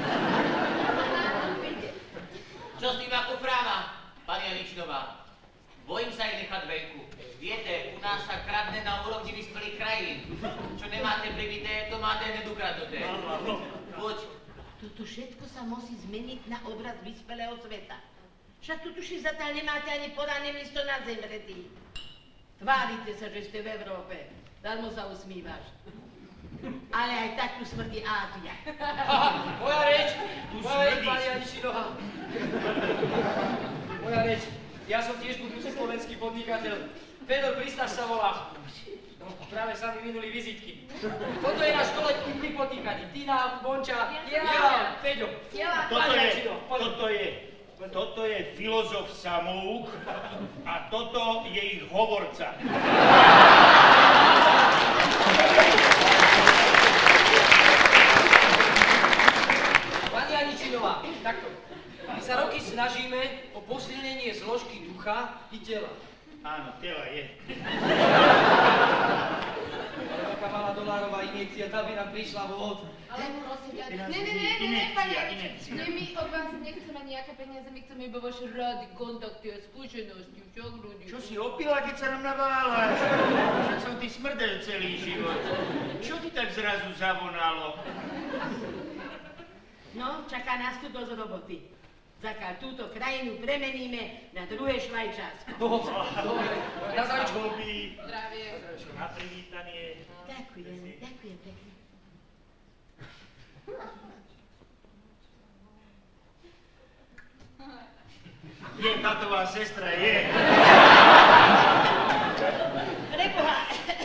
Čo s tým ako fráva, pani Aničinová? Bojím sa jej nechať venku. Viete, u nás sa kradne na úrovni vyspelých krajín. Čo nemáte prividé, to máte hned ukradnuté. Poď. Toto všetko sa musí zmeniť na obraz vyspelého sveta. Však tu tuši zatiaľ nemáte ani podané miesto na zemretí. Tvárite sa, že ste v Európe. Darmo sa usmívaš. Ale aj tak tu smrdí Ázia. Aha, moja reč, moja reč, pani Aničinová. Moja reč, ja som tiež budúci slovenský podnikateľ. Fedor Pristaš sa volá. No, práve sa mi minuli vizitky. Toto je náš kolektívny podnikateľ. Tina, Monča, Jela, Feďo. Toto je, toto je, toto je filozof Samouk a toto je ich hovorca. Pani Aničinová, takto. My sa roky snažíme o posilnenie zložky ducha i tela. Áno, tela je. Ale taká malá dolárová injekcia, tá by nám prišla vhod. Ale prosím ťa, ne, ne, ne, ne, ne, pani Aničinová, ne, my od vás nechceme nejaké peniaze, my chceme iba vaše rady, kontakty a skúsenosti, však ľudí. Čo si opila, keď sa nám naváľaš? Však som ty smrdel celý život. Čo ti tak zrazu zavonalo? No, čaká nás tu dosť roboty. Zatiaľ túto krajinu premeníme na druhé Švajčiarsko. Dobre, na zdravičko. Zdravie. Na privítanie. Ďakujem, ďakujem pekne. Je, tátová sestra, je. Preboha!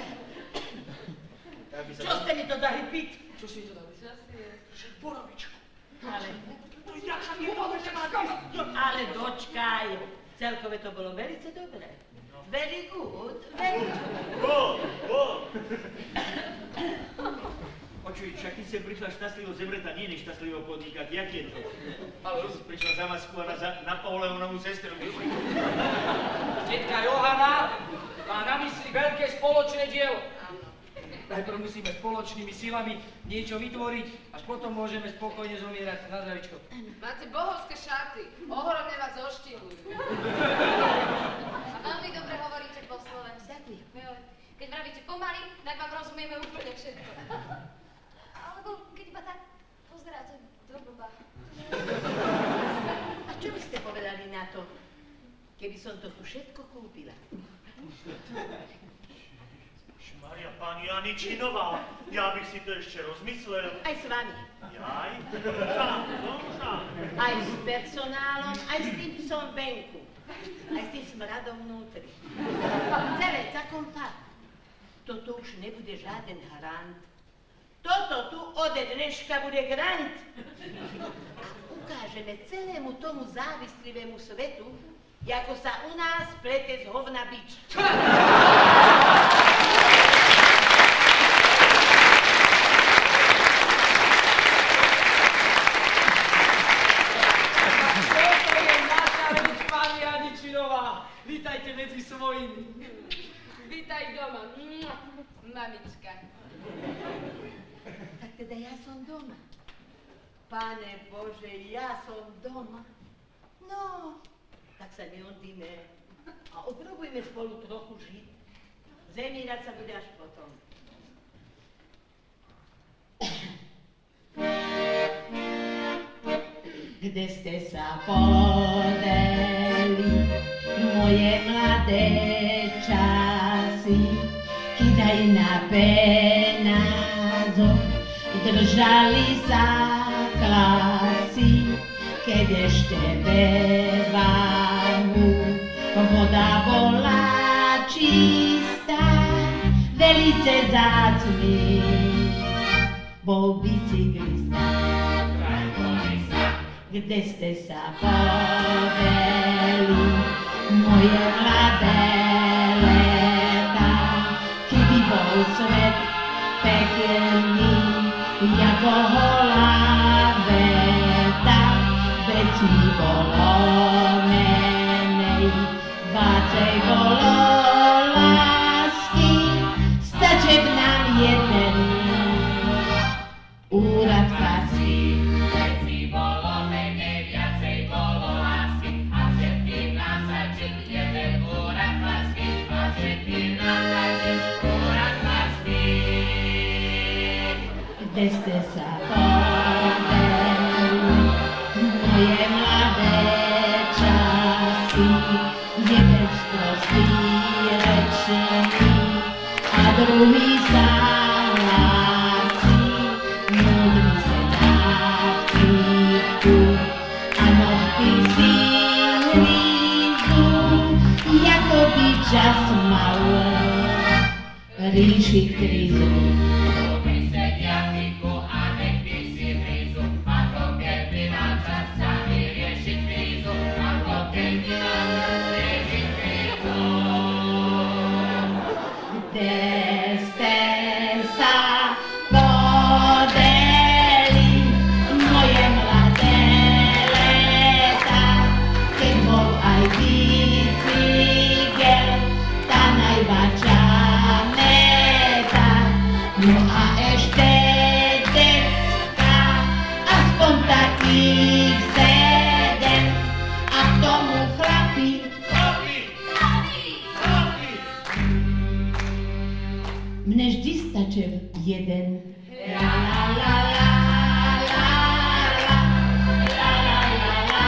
Čo ste mi to dali piť? Čo si to dali? Čo si je? Borovičku. Ale, Jak sa mi povedal, ale dočkaj. Celkové to bolo velice dobré. Very good, very good. Go, go. Počuj, však ty sem prišla šťastlivo zemreta, nie nešťastlivo podnikať. Jak je to? Ale si prišla zamaskovaná za Napoleónovú sestru. Tetka Johana má na mysli veľké spoločné dielo. Najprv musíme spoločnými silami niečo vytvoriť, až potom môžeme spokojne zomierať. Na zdravičko. Máte bohovské šaty, ohromne vás oštilujú. Veľmi dobre hovoríte po slovensku. Ďakujem. Keď vravíte pomaly, tak vám rozumieme úplne všetko. Alebo keď iba tak pozeráte do blba. A čo by ste povedali na to, keby som to tu všetko kúpila? Maria, pani Aničinová, ja bych si to ešte rozmyslel. Aj s vami. Jaj? Sám, no sám. Aj s personálom, aj s tým psom venku. Aj s tým smradom vnútri. Celé, takom fakt. Toto už nebude žiaden harant. Toto tu ode dneška bude grant. A ukážeme celému tomu závislivému svetu, ako sa u nás plete z hovna bič. Vítajte medzi svojimi. Vítaj doma, mamička. Tak teda ja som doma. Pane Bože, ja som doma. No, tak sa neodíme a obrobujme spolu trochu žiť. Zemírať sa bude až potom. Kde ste sa podeli, moje mladé časy, kýdaj na penázoch, držali sa klasy, keď ešte bez váhu voda bola čistá, velice zácný, bol bicyklista. Kde ste sa poveli, moje mladé leta, kedy bol svet pekný, jako holá veta, veď mi bolo menej, vácej bolo lásky, staček nám jeden úrad farský. Veď mi bolo menej, viacej bolo lásky, a všetkým nám stačil jeden úrad farský, a všetkým nám stačil úrad farský. Kde ste sa poveli, moje mladé časy, jeden sprostý rečný a druhý sa hlási, múdry se dá v cítku a nohty si hrízu, jako by čas mal ríšiť krízu. Mne vždy stačil jeden. La la la la la la la la la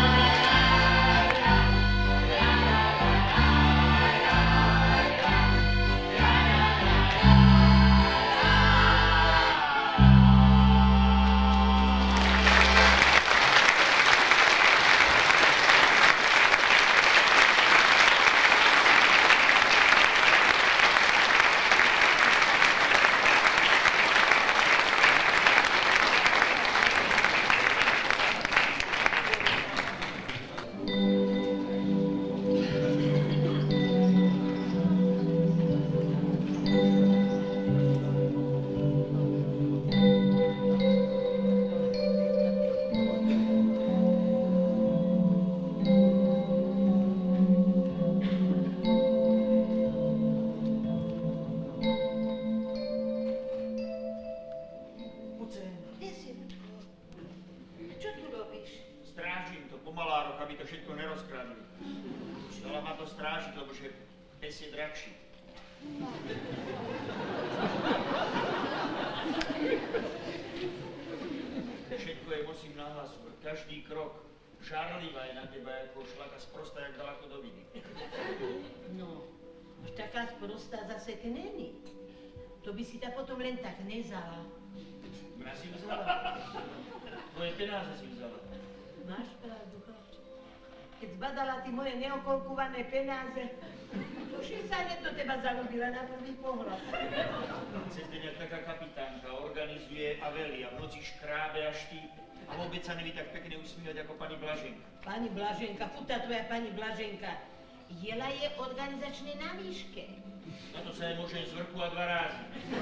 zase není. To by si ta potom len tak nezala. Mňa si vzala. Tvoje penáze si vzala. Máš pravdu, chlapče. Keď zbadala ty moje neokolkované penáze, tuším sa hneď do teba zalúbila na prvý pohľad. Cez deň, jak taká kapitánka organizuje a velí a v noci škrábe a štípe. A vôbec sa neví tak pekne usmívať ako pani Blaženka. Pani Blaženka, puta tvoja pani Blaženka. Jela je organizačne na výške. Na to sa jej môže z vrchu a dva rázy.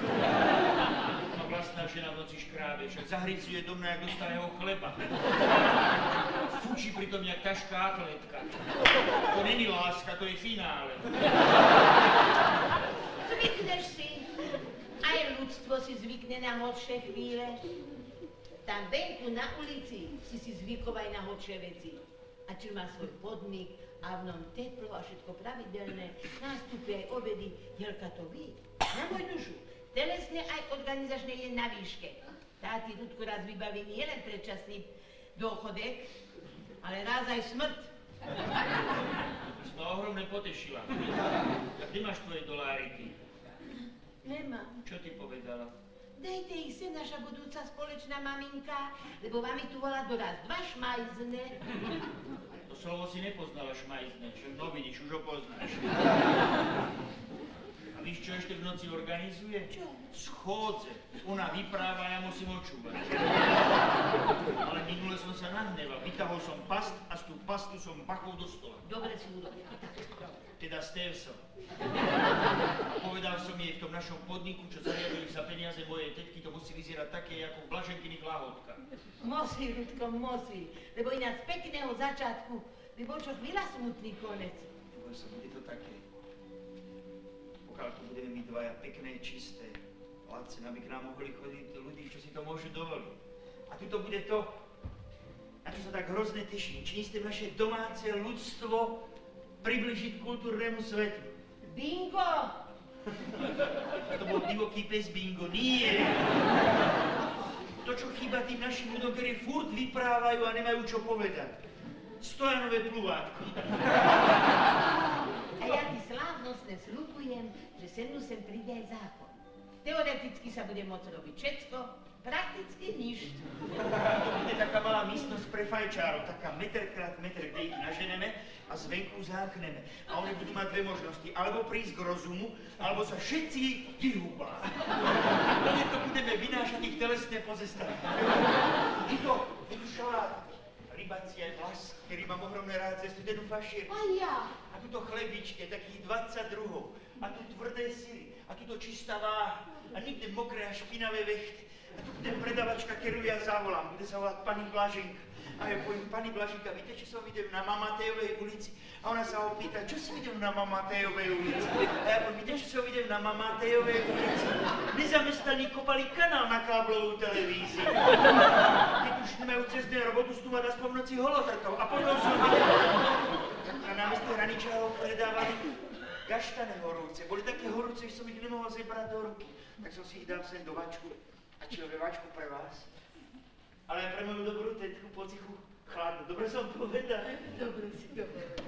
A vlastná žena v noci škrábe, však zahrycuje do mňa, jak do starého chleba. Fučí pritom jak tašká atletka. To není láska, to je finále. Zvykneš si. Aj ľudstvo si zvykne na hodšie chvíle. Tam venku na ulici si si zvykol aj na hodšie veci. A či má svoj podnik a v ňom teplo a všetko pravidelné, nástupy aj obedy, Jelka to ví. Na môj dušu, telesne aj organizačne je na výške. Tá ti ľudku raz vybaví nielen predčasný dôchodek, ale raz aj smrť. To si ma ohromne potešila. A kde máš tvoje doláriky? Nemám. Čo ti povedala? Dejte ich sem, naša budúca spoločná maminka, lebo vám tu volá doraz dva šmajzne. To slovo si nepoznala, šmajzne, však no vidíš, už ho poznáš. A víš, čo ešte v noci organizuje? Čo? Schôdze. Ona vypráva, ja musím očúvať. Ale minule som sa nahneval, vytahol som past a z tú pastu som bachol do stola. Dobre si urobil. Teda stev som. Povedal som jej v tom našom podniku, čo zariadili za peniaze mojej tetky, to musí vyzerať také ako v Blaženkyných láhotkách. Musí, Rudko, musí, lebo ináč z pekného začiatku by bol čo chvíľa smutný konec. Povedal som, bude to také. Pokiaľ tu budeme my dvaja pekné, čisté, lacné, aby k nám mohli chodiť ľudí, čo si to môžu dovoliť. A tu to bude to, na čo sa tak hrozne teším, či ste naše domáce ľudstvo približiť kultúrnemu svetu. Bingo! A to bol divoký pes Bingo, nie! To, čo chýba tým našim ľuďom, ktorí furt vyprávajú a nemajú čo povedať. Stojanové pluvátko. A ja ti slávnostne sľubujem, že sem nu sem príde aj zákon. Teoreticky sa bude môcť robiť všetko, prakticky nič. To bude taká malá místnosť pre fajčárov, taká metr krát metr, kde ich naženeme a zvenku zákneme. A oni budú mať dve možnosti, alebo prísť k rozumu, alebo sa všetci vyhúbá. A to budeme vynášať ich telesné pozestavy. Je to šalát, rybací aj vlas, ktorý mám ohromné rád cez studenú fašírku. A ja. A tuto chlebičke, takých dvadsať druhov. A tu tvrdé syry. A tuto čistá váha. A nikde mokré a špinavé vechty. A tu bude predavačka, ktorú ja zavolám. Bude sa volať pani Blaženka. A ja poviem, pani Blaženka, víte, čo som videl na Mamatejovej ulici? A ona sa opýta, čo si videl na Mamatejovej ulici? A ja poviem, víte, čo som videl na Mamatejovej ulici? Nezamestnaní kopali kanál na káblovú televíziu. Keď už nemajú cez deň robotu stúvať aspoň v noci holotrtov. A potom som videl, na námestí Hraničárov predávali gaštane horúce. Boli také horúce, že som ich nemohol zebrať do ruky. Tak som si ich dal sem do vačku. A čiže vačku pre vás. Ale aj pre moju dobrú tetku pocichu chladnú. Dobre som povedal? Dobre si to povedal.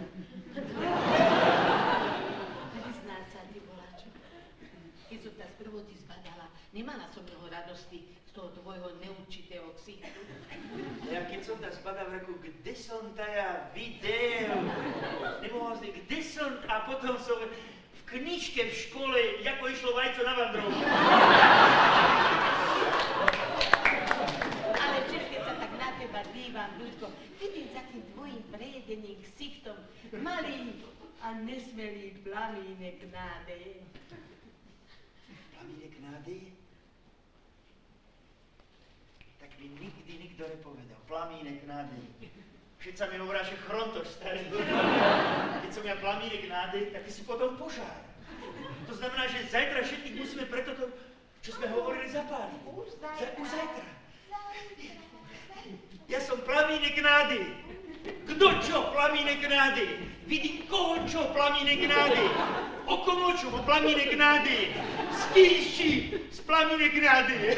Vyzná sa, ty voláčo. Keď som tá sprvo ti zbadala, nemala som mnoho radosti z toho tvojho neurčitého ksichtu. Ja keď som tá zbadal v reku, kde som tá ja videl? Nemohol som, kde som, a potom som v knižke v škole, ako išlo vajco na vandrovku. Ale čiže keď sa tak na teba dívam, Ľudko, vidím za tým tvojim prejedeným ksichtom malý a nesmelý plamínek nádeje. Plamínek nádeje? Tak mi nikdy nikto nepovedal. Plamínek nádeje. Všetci sa mi hovorá, že chrontoš starý. Keď som ja plamínek nádeje, tak si potom požár. To znamená, že zajtra všetkých musíme preto to, čo sme hovorili, zapáliť. Už zajtra. Už zajtra. Ja som plamínek nádeje. Kto čo plamínek nádeje? Vidím koho čo plamínek nádeje. O komu čo plamínek nádeje. Skýši z plamínek nádeje.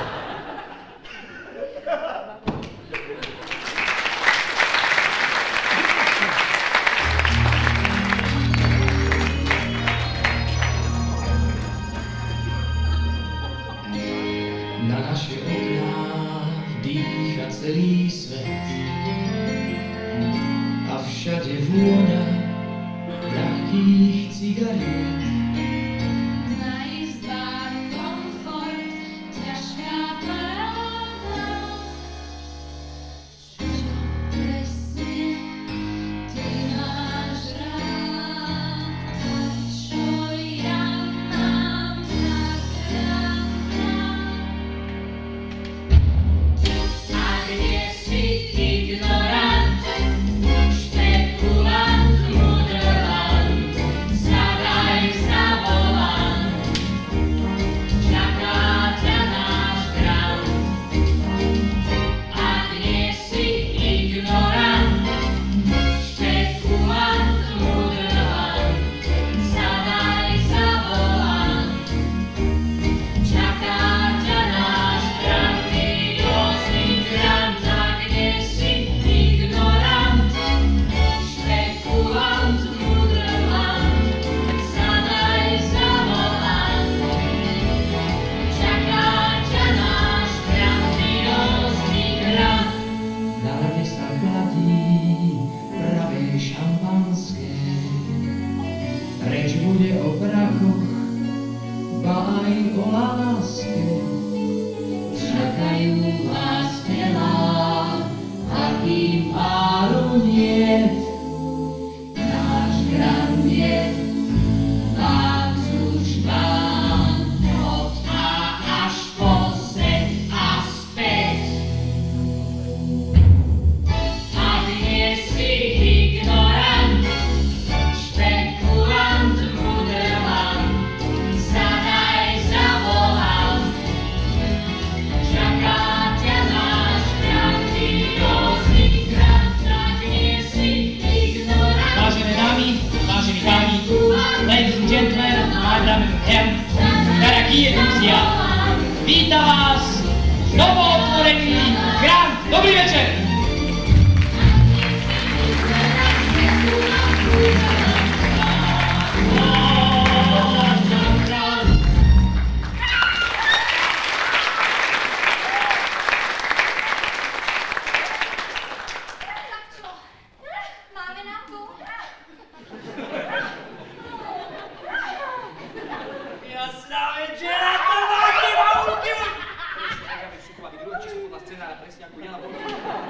Na naše okná dýcha celý svet a všade vôňa ľahkých cigariet. Na izbách komfort, ťažká paráda. Čo presne ty máš rád, čo ja mám tak ráda. A kde si ignorant, špekulant, mudrlant, zadaj po láske. Čakajú vás telá, a kým páru niet, náš grand je vám službám od A až po Z a späť. Ak nie si ignorant, špekulant, mudelant, zadaj, zavolám. Čaká ťa náš grandiózny grant, tak nie si ignorant. Vážené dámy, vážení páni, ladies and gentlemen, meine Damen und Herren, daragie друзья, vítam vás v novootvorený Grand. Dobrý večer! Čo? Máme na to? Jasná večera, to máte na údivu! Presne, tak ja bych šukoval druhé číslo podľa scenára, presne ako Jana Boha.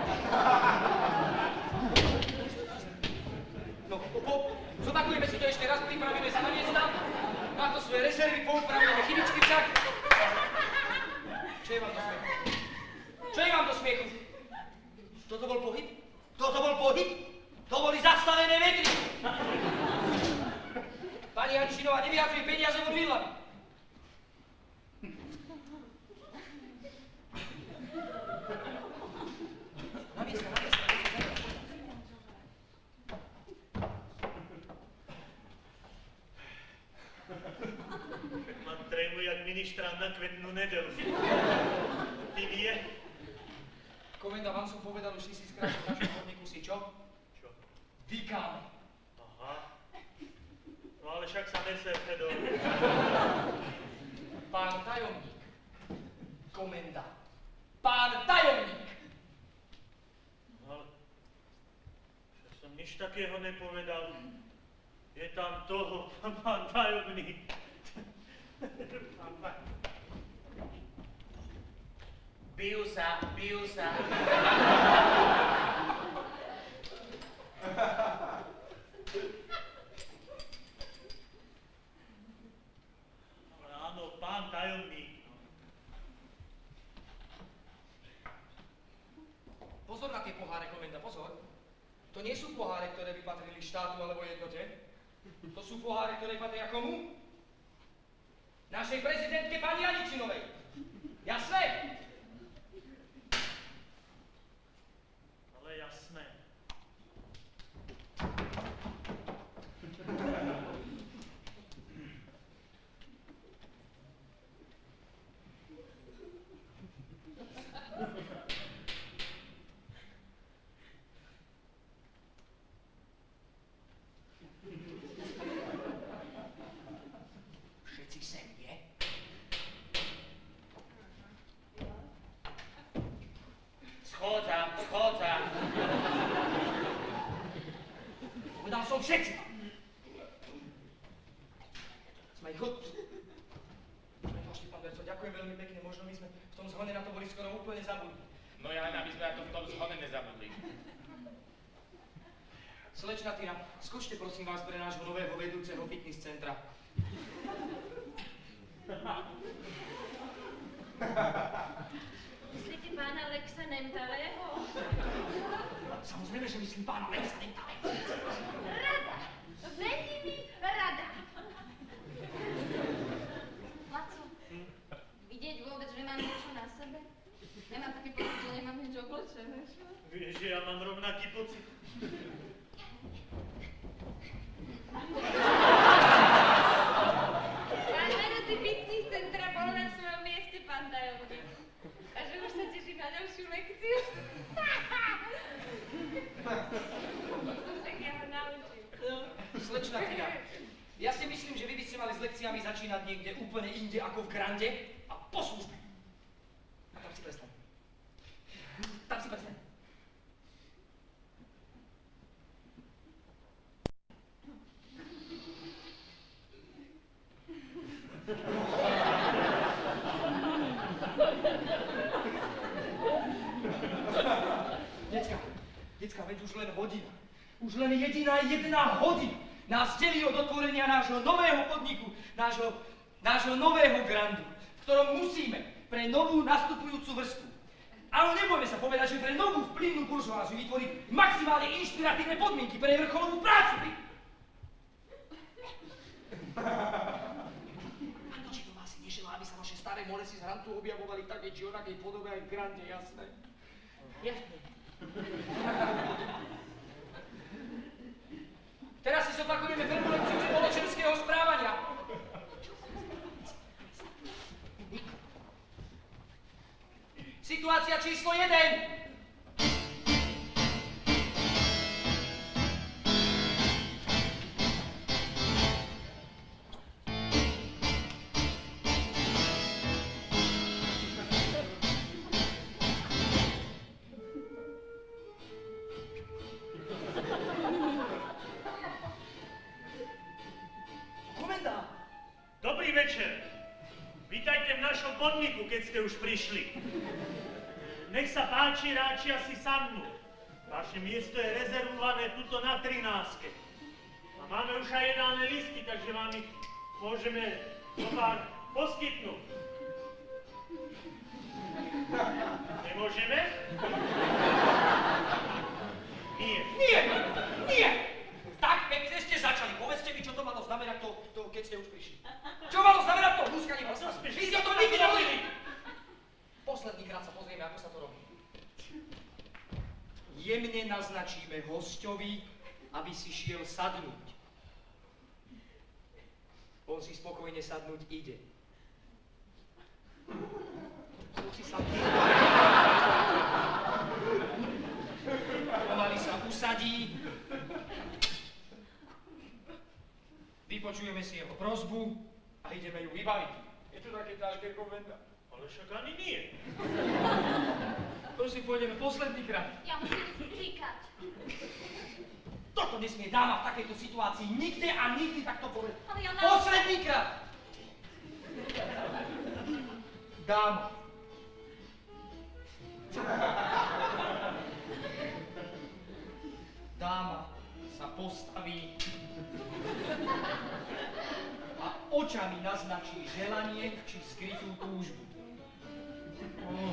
No, po, zopakujeme si to ešte raz, pripravíme sa na miesta. Na to svoje rezervy, poupravíme chybičky však. Čo je vám do smiechu? Čo je vám do smiechu? Toto bol pohyb? Toto bol pohyb? To boli zastavené metry. Pani Jančinová nevyhadzuje peniaze od výhľady. Na miesta, na miesta, na miesta. Mám trému jak ministrant na kvetnú nedelu. Ty vie? Komenda, vám som povedal už tisíckrát, že v našom chodníku si čo? Čo? Vykáme. Aha. No ale však sa neser, Fedo. Pán tajomník. Komenda. Pán tajomník. Ale že som nič takého nepovedal. Je tam toho, pán tajomník. Bijú sa, bijú sa. Ale áno, pán tajomník. Pozor na tie poháre, komenda, pozor. To nie sú poháre, ktoré by patrili štátu alebo jednote. To sú poháre, ktoré patria komu? Našej prezidentke pani Janičinovej. Jasné? Ale jasné. Všetci sem, nie? Schôdza, schôdza. Povedal som všetci. Sme ich od... Prepačte, pán Berco, ďakujem veľmi pekne, možno my sme v tom zhone na to boli skoro úplne zabudli. No ja len, aby sme na to v tom zhone nezabudli. Slečna Tina, skúšte prosím vás pre nášho nového vedúceho fitness centra. Myslíte pána Lexa Nemtalého? Samozrejme, že myslím pána Lexa Nemtalého. Rada! Veľmi rada! Laco, vidieť vôbec, že mám niečo na sebe? Nemám taký pocit, že nemám nič oblečené. Vieš, že ja mám rovnaký pocit. Pán vedúci fitness centra bol na svojom mieste, pán tajomník. A že už sa teší na ďalšiu lekciu. Však ja ho naučím. Slečna Tina, ja si myslím, že vy by ste mali s lekciami začínať niekde úplne inde ako v Grande a po službe. A tam si prestaň. Tam si prestaň. Decka, veď už len hodina. Už len jediná jedna hodina nás delí od otvorenia nášho nového podniku, nášho, nášho nového grandu, v ktorom musíme pre novú nastupujúcu vrstvu. Ale nebojme sa povedať, že pre novú vplyvnú buržoáziu vytvoriť maximálne inšpiratívne podmienky pre vrcholovú prácu. A či to vás si neželá, aby sa vaše staré molesy z hrantu objavovali v takej či onakej podobe aj v grande, jasné? Jasné. Teraz si zopakujeme turbulenciu spoločenského správania. Situácia číslo jeden. Dobrý večer. Vítajte v našom podniku, keď ste už prišli. Nech sa páči, ráčia si sadnúť. Vaše miesto je rezervované tuto na trinástke. A máme už aj jedálne listy, takže vám ich môžeme zopár poskytnúť. Nemôžeme? Nie. Nie! Nie! Tak, pekne ste začali. Povedzte mi, čo to malo znamenať to, to keď ste už prišli. Čo malo znamenať to húskanie vás? Vy ste to nikdy nerobili! Posledný krát sa pozrieme, ako sa to robí. Jemne naznačíme hosťovi, aby si šiel sadnúť. On si spokojne sadnúť ide. On si sadnúť. Pomaly sa usadí. Vypočujeme si jeho prosbu a ideme ju vybaviť. Je to také ťažké, komenda? Ale však ani nie. Prosím, pôjdeme posledný krát. Ja musím říkať. Toto nesmie dáma v takejto situácii nikde a nikdy takto povedať. Ale ja na... Posledný krát. Dáma. Dáma sa postaví a očami naznačí želanie či skrytú túžbu. Oh.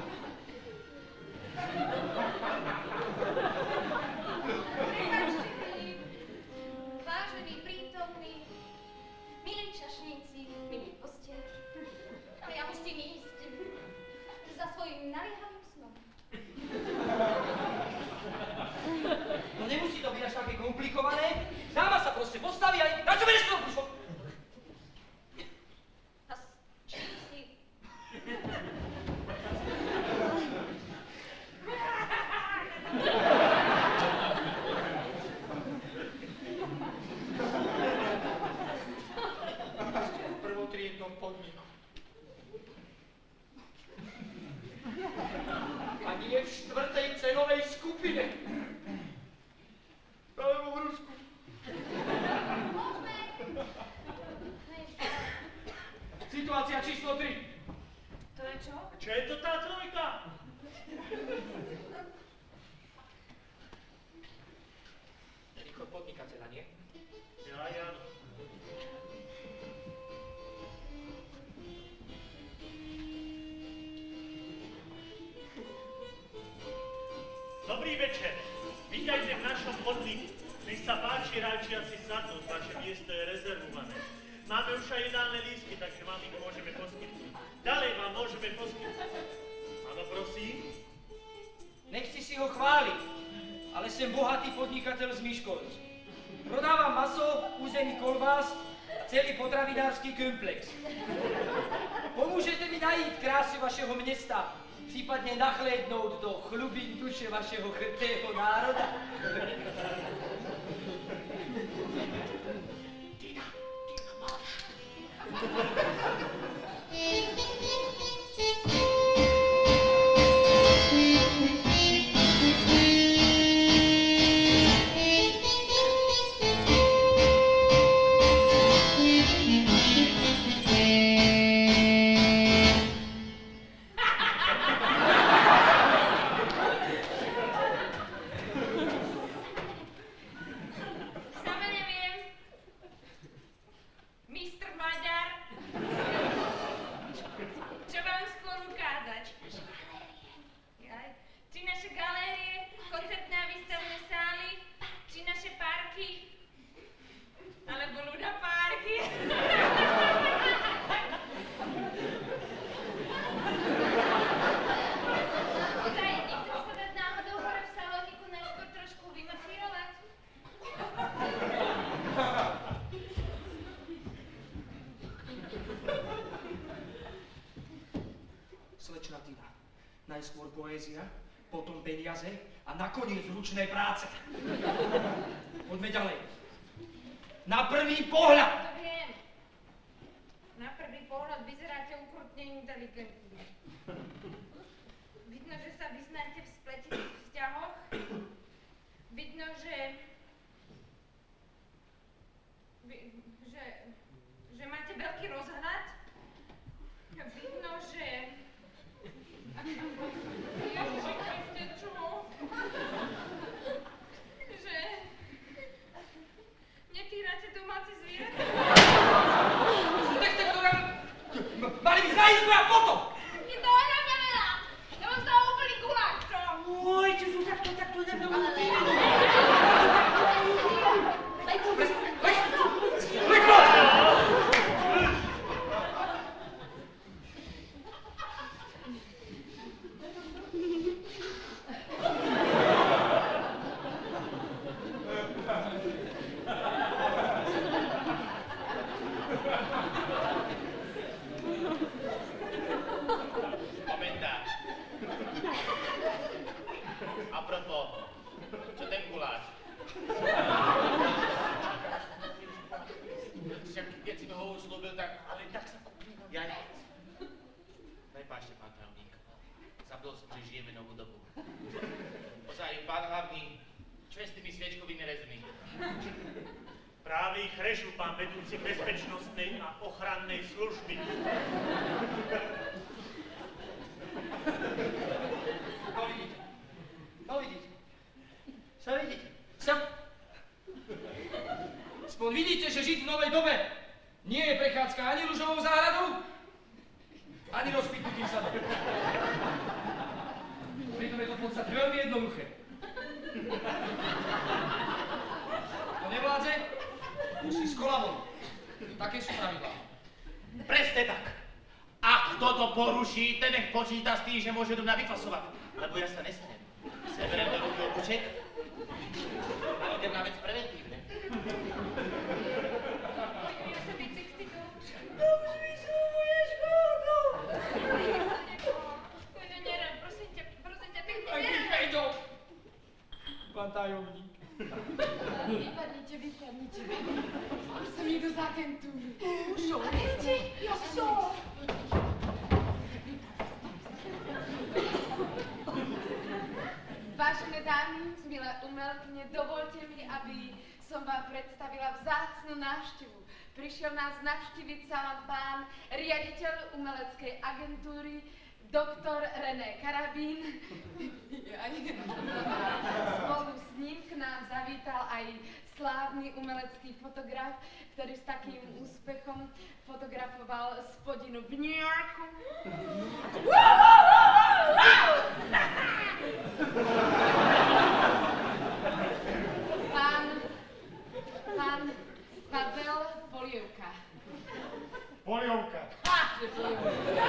Vážení prítomní, milí čašníci, milí hostia, ale ja musím ísť za svojím naliehavým snom. No nemusí to byť až také komplikované. Dáma sa proste postaví a na čo budeš to prišlo? A s čím si? V prvotriednom podniku. A nie v štvrtej cenovej skupine. Práve vo vrúšku. Môžeme? Situácia číslo tri. To je čo? Čo je to tá trojka? Príchod podnikateľa, nie? Ja, ja. Dobrý večer. Vítajte v našom podniku. Nech sa páči, ráčia si sadnúť, vaše miesto je rezervované. Máme už aj jedálne lístky, takže vám ich môžeme poskytnúť. Ďalej vám môžeme poskytnúť. Áno, prosím. Nechci si ho chváliť, ale som bohatý podnikateľ z Miškolc. Prodávam maso, území kolbás a celý potravinársky komplex. Pomôžete mi najíť krásy vašeho mesta, prípadne nachlédnout do chlubín duše vašeho chrtého národa. Dina, Dina, máš. Najskôr poézia, potom peniaze a nakoniec ručné práce. Poďme ďalej. Na prvý pohľad. To viem. Na prvý pohľad vyzeráte ukrutne inteligentne. Vidno, že sa vyznáte v spletených vzťahoch. Vidno, že... že... že máte veľký rozhľad. Vidno, že... Ježiši Kriste, čo? Že... netýrate domáce zvieratá? Nechce to nám... mali by za izbu a potom! Nie to ona nevedá! Ja mám z toho úplný guláš, čo? Oj, čo sú takto, takto nebudú týry. Práve ich režú, pán vedúci bezpečnostnej a ochrannej služby. No vidíte, no vidíte, sa vidíte, sa... Aspoň vidíte, že žiť v novej dobe nie je prechádzka ani ružovou záhradou, ani rozpitnutým sadom. Pritom je to v podstate veľmi jednoduché. To nevládze, musí skolabovať. Také sú pravidlá. Presne tak. Ak kto to poruší, ten nech počíta s tým, že môže do mňa vyfasovať. Lebo ja sa nestanem. Seberem do ruky obuček a idem na vec preventívne. Ja sa byť sexy to. To už vysúvuješ gordo. Kujde, nerad, prosím ťa, prosím ťa, pekne Aj ty, nerad. Fejdo! Pán tajomník. Vypadnite, vypadnite. Už som niekto z agentúry. Už? A viete, ja som. Vážené dámy, milé umelkyne, dovolte mi, aby som vám predstavila vzácnu návštevu. Prišiel nás navštíviť sám pán riaditeľ umeleckej agentúry, doktor René Karabín. Spolu s ním k nám zavítal aj slávny umelecký fotograf, ktorý s takým úspechom fotografoval spodinu v New Yorku. Pán, pán Pavel Polievka. Polievka. Ha, že Polievka.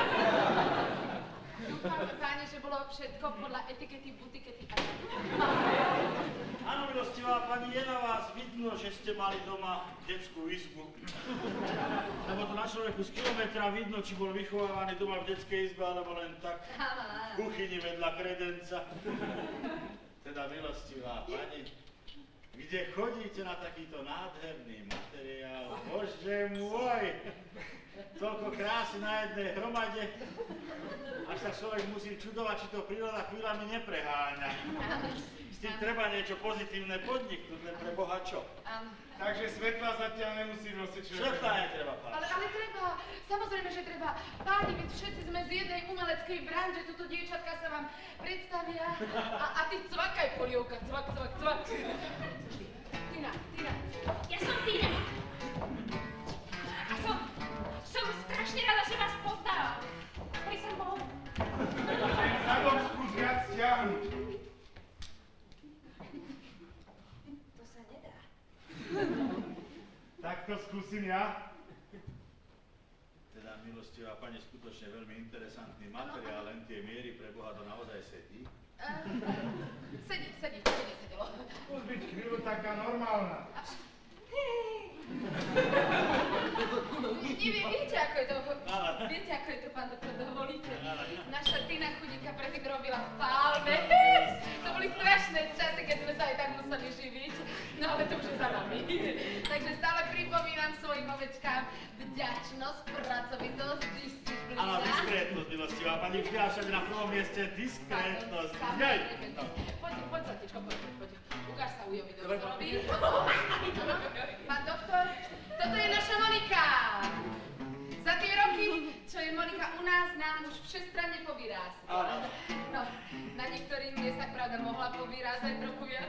Dúfam, páni, že bolo všetko podľa etikety, butikety a tak. Áno, milostivá pani, je na vás vidno, že ste mali doma detskú izbu. Lebo to na človeku z kilometra vidno, či bol vychovávaný doma v detskej izbe, alebo len tak v kuchyni vedľa kredenca. Teda, milostivá pani, kde chodíte na takýto nádherný materiál? Bože môj! Toľko krásy na jednej hromade, až sa človek musí čudovať, či to príroda chvíľami nepreháňa. S tým treba niečo pozitívne podniknúť, len pre Boha čo? Áno. Takže svetla zatiaľ nemusí nosiť človek. Svetla netreba, pán. Ale, ale treba, samozrejme, že treba. Páni, veď všetci sme z jednej umeleckej branže, tuto dievčatka sa vám predstavia. A, a ty cvakaj, Polievka, cvak, cvak, cvak. Tina, Tina. Ja som Tina. A som, som strašne rada, že vás poznávam. Prísam Bohu. Zadok skús viac stiahnuť. To sa nedá. Tak to skúsim ja. Teda, milostivá pani, skutočne veľmi interesantný materiál, len tie miery pre Boha to naozaj sedí. Uh, sedí, sedí, to by nesedelo. Skús byť chvíľu taká normálna. Nevie, viete, ako je to, viete, ako je to, pán doktor, dovolíte? Naša Tina chudíka predtým robila v Palme. To boli strašné časy, keď sme sa aj tak museli živiť. No ale to už je za nami. Takže stále pripomínam svojim ovečkám vďačnosť, pracovitosť, disciplína. Áno, diskrétnosť, milostivá pani, vždy a všade na prvom mieste diskrétnosť. Nej! Poď, poď, Zlatičko, poď, poď. Ukáž sa Ujovi doktorovi. Pán doktor, toto je naša Monika. Za tie roky, čo je Monika u nás, nám už všestranne povyrástla. No, na niektorých miestach, pravda, mohla povyrázať trochu viac.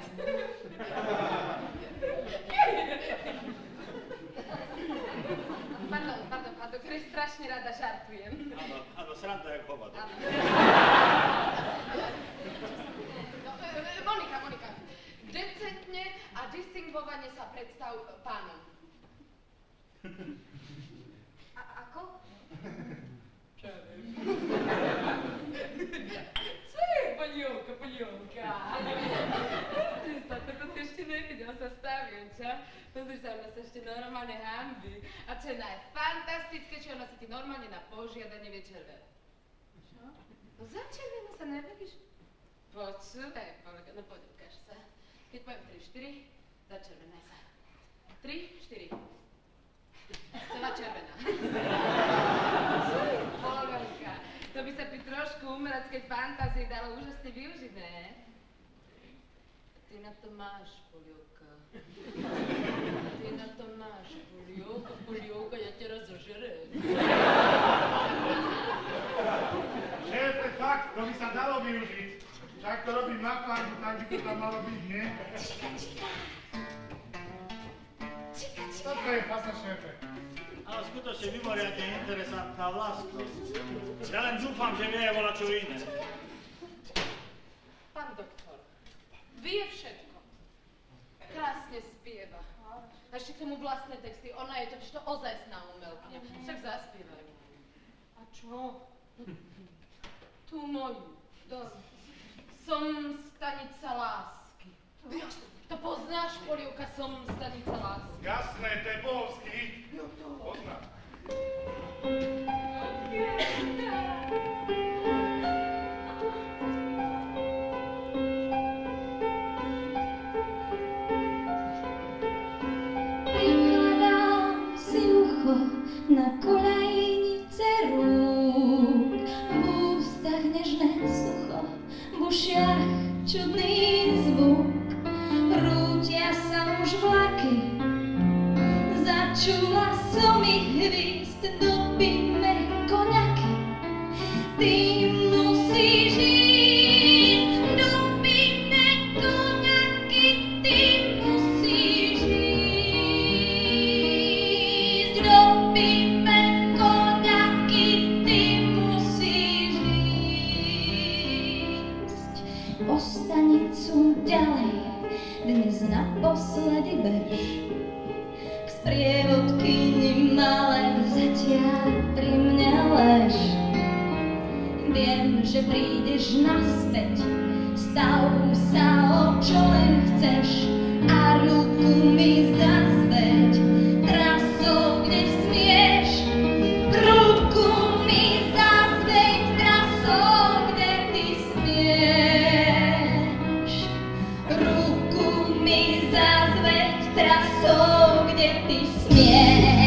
Pardon, pardon, pán doktor, strašne rada žartujem. Áno, áno, sranda jak hovado. Áno. No, Monika, Monika, decentne a distingvovane sa predstav pánom. A ako? Čo ja viem. Čo je, Polievka, Polievka? Pozri sa, toto si ešte nevidel, sa stavil, čo? Pozri sa, ona sa ešte normálne hanbí. A čo je najfantastické, čo ona sa ti normálne na požiadanie vie červenať. Čo? No za červenú sa nevedíš? Počúvaj, Polievka, no poď, ukáž sa. Keď poviem tri, štyri, začervenaj sa. tri, štyri. Celá červená. Polievka, to by sa pri trošku umeleckej fantázii dalo úžasne využiť, ne? Ty na to máš, Polievka. Ty na to máš, Polievka, Polievka, ja ťa raz zožerem. Šéfe, fakt, to by sa dalo využiť. Však to robí Maklárku, tak by to tam malo byť, nie? Čika, čika. Čika, čika. Toto je fasa, šéfe. Ale skutočne mimoriadne interesantná vlastnosť. Ja len dúfam, že vie aj volačo iné. Pán doktor, vie všetko. Krásne spieva. A ešte k tomu vlastné texty. Ona je totiž to ozajstná umelkyňa. Však zaspievaj. A čo? Tú moju. To... Som stanica lásky. To poznáš, Polievka, som stanica lásky. Jasné, to je bohovský. Poznám. Prikladám si ucho na kolajnice rúk, v ústach nežné sucho, v ušiach čudný zvuk. Rútia sa už vlaky, začula som ich hvízd, dobíme koňaky. Ty musíš ísť, dobíme koňaky, ty musíš ísť, dobíme koňaky, ty musíš ísť. O stanicu ďalej dnes naposledy bež, k sprievodkyni malé zatiaľ pri mne lež. Viem, že prídeš naspäť, stav sa o čo len chceš a ruku mi zazveď, trasou, kde smieš. Ruku mi zazveď, trasou, kde ty smieš. Ruku mi zazveď, trasou, kde ty smieš.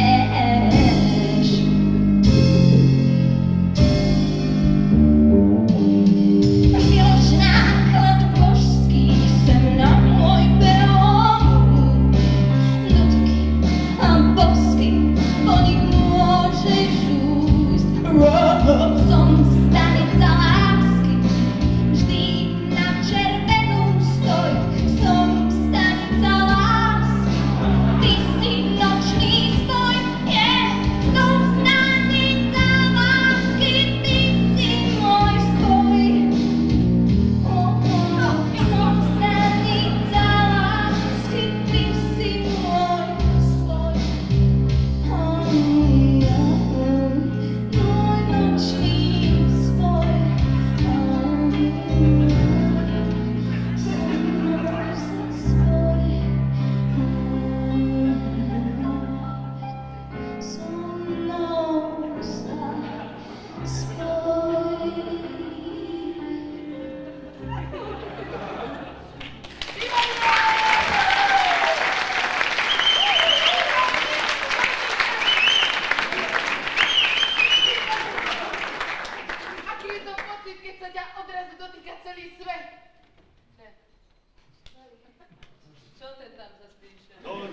Miloš náklad božský sem na môj perón, dotky a bosky, po nich môžeš újsť. Som stanica lásky, vždy na červenú stoj. Som stanica lásky, ty si nočný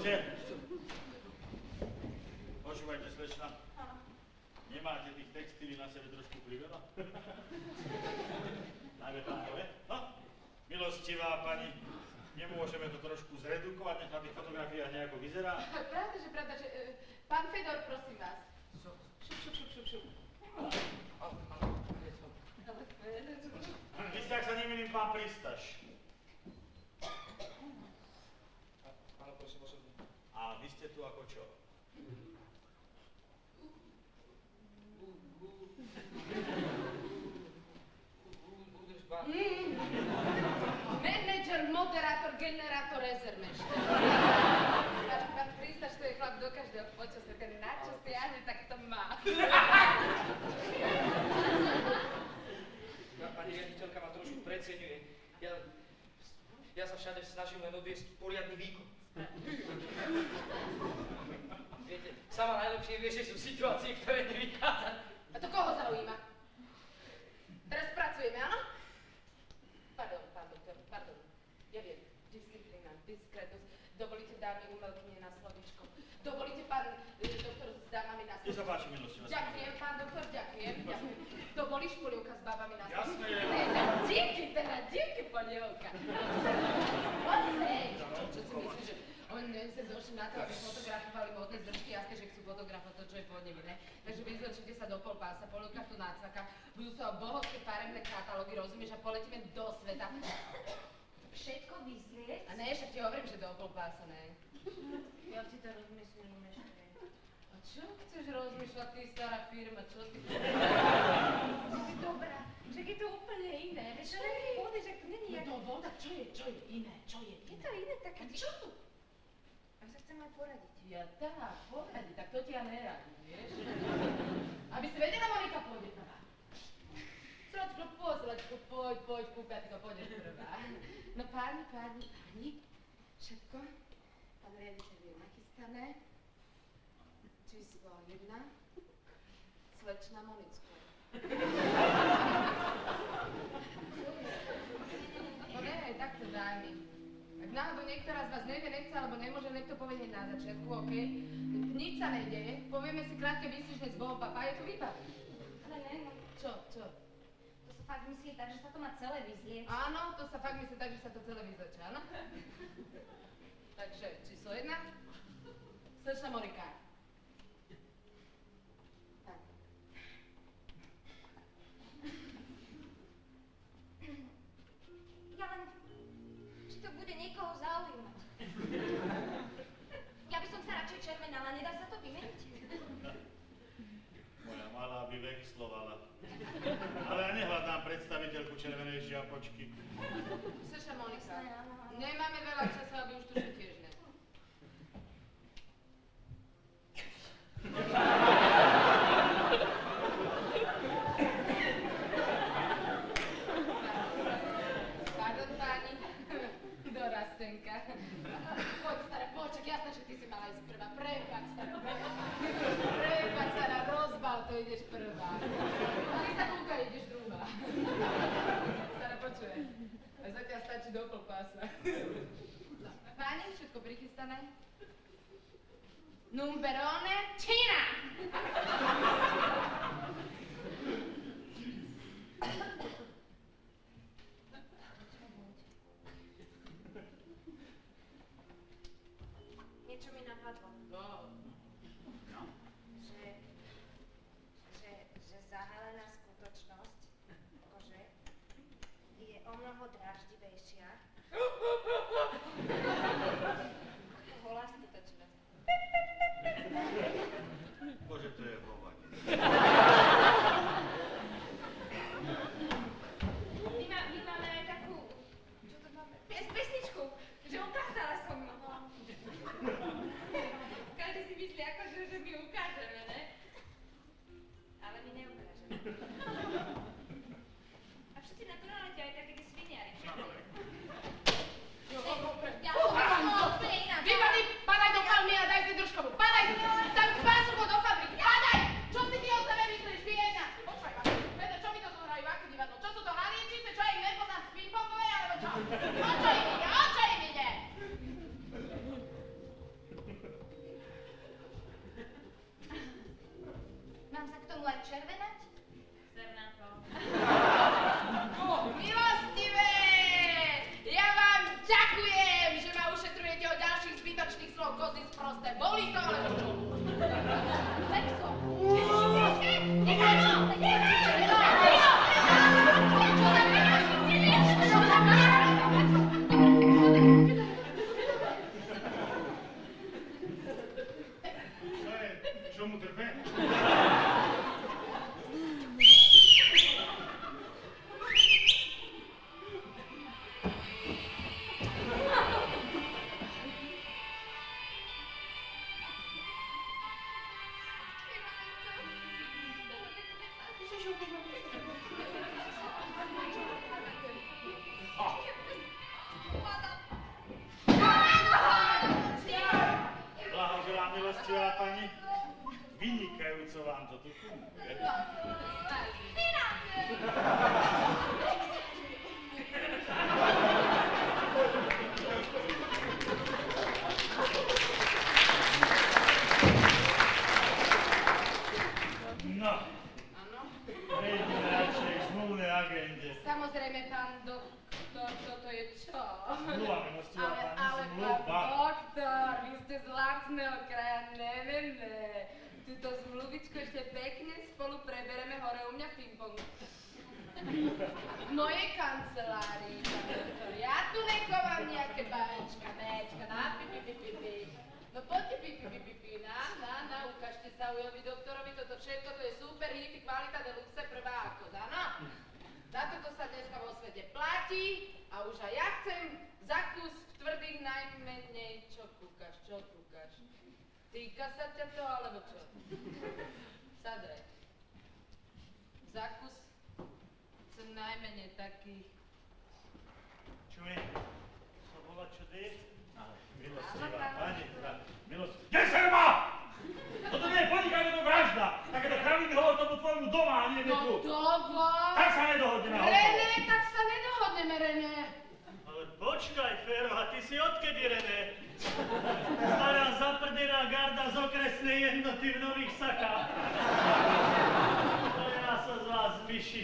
Počujte. Počúvajte, slečna. Nemáte tých textílí na sebe trošku priveľa? Najmä táto, je? No, milostivá pani, nemôžeme to trošku zredukovať, nech na tých fotografiách nejako vyzerá? Pravda, že pravda, že... Uh, pán Fedor, prosím vás. Šup, šup, šup, šup, šup. Vy ste, ak sa nemýlim, pán Pristaš. Áno, prosím, osobne. A vy ste tu ako čo? Mm. Manager, moderátor, generátor, rezermešter. Pán Pristaš, to je chlap do každého počasia, ten na čo stiahne, tak to má. Pani riaditeľka ma trošku preceňuje. Ja, ja sa všade snažím len odviesť poriadny výkon. Viete, sama najlepšie vie, že sú situácie, ktoré nevychádzajú. A to koho zaujíma? Teraz pracujeme, áno? Pardon, pán doktor, pardon. Ja viem, disciplína, diskrétnosť. Dovolíte dámy umelkyne na slovíčko. Dovolíte, pán e, doktor, s dámami na slovíčko. Nech sa páči, milosť. Ďakujem, pán doktor, ďakujem, ďakujem. Dovolíš polievka s babami na slovíčko? Jasné. Díky, teda, díky, polievka. Poďme. Čo si myslíš, že oni sem došli na to, aby fotografovali modné zdržky, jasné, že chcú fotografovať to, čo je pod nimi, ne? Takže vyzlečite sa do pol pása, polievka tu nácaka, budú sa bohovské farebné katalógy, rozumieš, a poletíme do sveta. Všetko vyzlieť? A ne, však ti hovorím, že do pol pása, ne? Ja si to rozmyslím ešte. A čo chceš rozmýšľať, ty stará firma, čo ty... Ty si dobrá, že je to úplne iné, vieš, ale je vody, že to není jak... No to voda, čo je, čo je iné, čo je iné? Je to iné také... A čo tu? Ja sa chcem aj poradiť. Ja tak, poradiť, tak to ti ja neradím, vieš? Aby si vedela, Monika pôjde prvá. Sladko, poď, Sladko, poď, poď, kúkatko, pôjdeš prvá. No páni, páni, páni, všetko, pán riaditeľ je nachystané. Číslo jedna, slečna Monicko. No ne, takto dámy. Ak náhodou niektorá z vás nevie, nechce alebo nemôže, nech to povie hneď na začiatku, OK? Nič sa nedeje, povieme si krátke výslišné z Bohom papa, je to vybavené. Ale ne, no. Čo, čo? To sa fakt myslí tak, že sa to má celé vyzlieť. Áno, to sa fakt myslí tak, že sa to celé vyzleče, áno? Takže, číslo jedna. Slečna Monika. Tak. Ja len... Či to bude niekoho zaujímať. Ja by som sa radšej červenala, nedá sa to vymeniť? Moja malá by vexlovala. Ale ja nehľadám predstaviteľku červenej žiapočky. Slečna Monika, nemáme veľa času, aby už tu tiež ne. Pardon, páni. Dorastenka. Poď, stará, počak, jasné, že ty si mala ísť prvá. Prepač, stará, prepač, stará, rozbal, to ideš prvá. Ty sa kúka, ideš druhá. Stará, počuje. A zatiaľ stačí do pol pása. No, páni, všetko prichystané? Numberone, Čína! Niečo mi napadlo. No. No? Že, že, že zahalená skutočnosť, akože, je o mnoho dráždivejšia ako holá skutočnosť. Bože, to je hovať. My, má, my máme aj takú, čo to máme? Pes, pesničku, že ukázala som ju. Každý si myslí akože, že my ukážeme, ne? Ale my neukážeme. A všetci na to naletia aj také tie sviniari, všetci. červenať? Ser na to. Milostivé! Ja vám ďakujem, že ma ušetrujete od ďalších zbytočných slov kozy sprosté. Bolí to, alebo čo? Pepso! Čo mu trpe? Blahoželám, milostivá pani. Vynikajúco vám to tu funguje. No. Áno? Prejdeme radšej k zmluvnej agende. Samozrejme, pán doktor, toto je čo? Zmluva, milostivá Ale, pani, ale zmluva. pán doktor, vy ste z lacného kraja, ne, ne, ne. Túto zmluvičku ešte pekne spolu prebereme hore u mňa v pingpongu. V mojej kancelárii, pán doktor. Ja tu nechovám nejaké báčka, béčka, na pi, pi, pi, pi, pi. No poďte, pi, pi, pi, pi, pi, na, na, na, ukážte sa ujovi doktorovi, toto všetko, to je super, hippie, kvalita, deluxe, prvá ako, áno? Za toto sa dneska vo svete platí a už aj ja chcem zakus v tvrdých najmenej, čo kúkaš, čo kúkaš. Týka sa ťa to, alebo čo? Sadaj. Zakus som najmenej takých. Čuje? To bola čo dej? Ale milostivá Áno, pani, teda milostivá... Kde serma? Toto nie je podnikanie, to vražda. Takéto kraviny hovor tomu tvojmu doma, a nie No tu. dovol! Tak sa nedohodneme, hotovo. René, tak sa nedohodneme, René. Ale počkaj, Fero, a ty si odkedy, René? Stará zaprdená garda z okresnej jednoty v Nových Sakách. To ja sa z vás myši.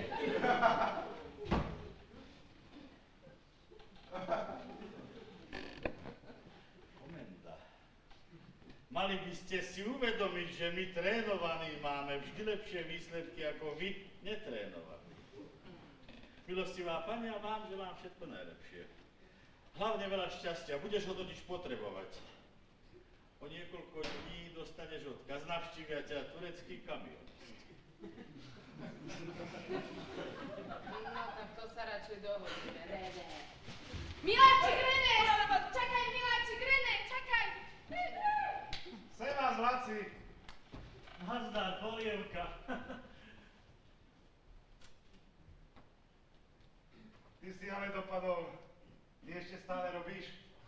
Komenda. Mali by ste si uvedomiť, že my trénovaní máme vždy lepšie výsledky ako vy netrénovaní. Milostivá pani, a vám želám všetko najlepšie. Hlavne veľa šťastia, budeš ho totiž potrebovať. O niekoľko dní dostaneš odkaz, navštívia ťa turecký kamionist. No tak to sa radšej dohodíme, René. Miláčik, René! Čakaj, Miláčik, René, čakaj! Sem vás, Laci. Nazdar, polievka. Ty si ale dopadol. Ty ešte stále robíš?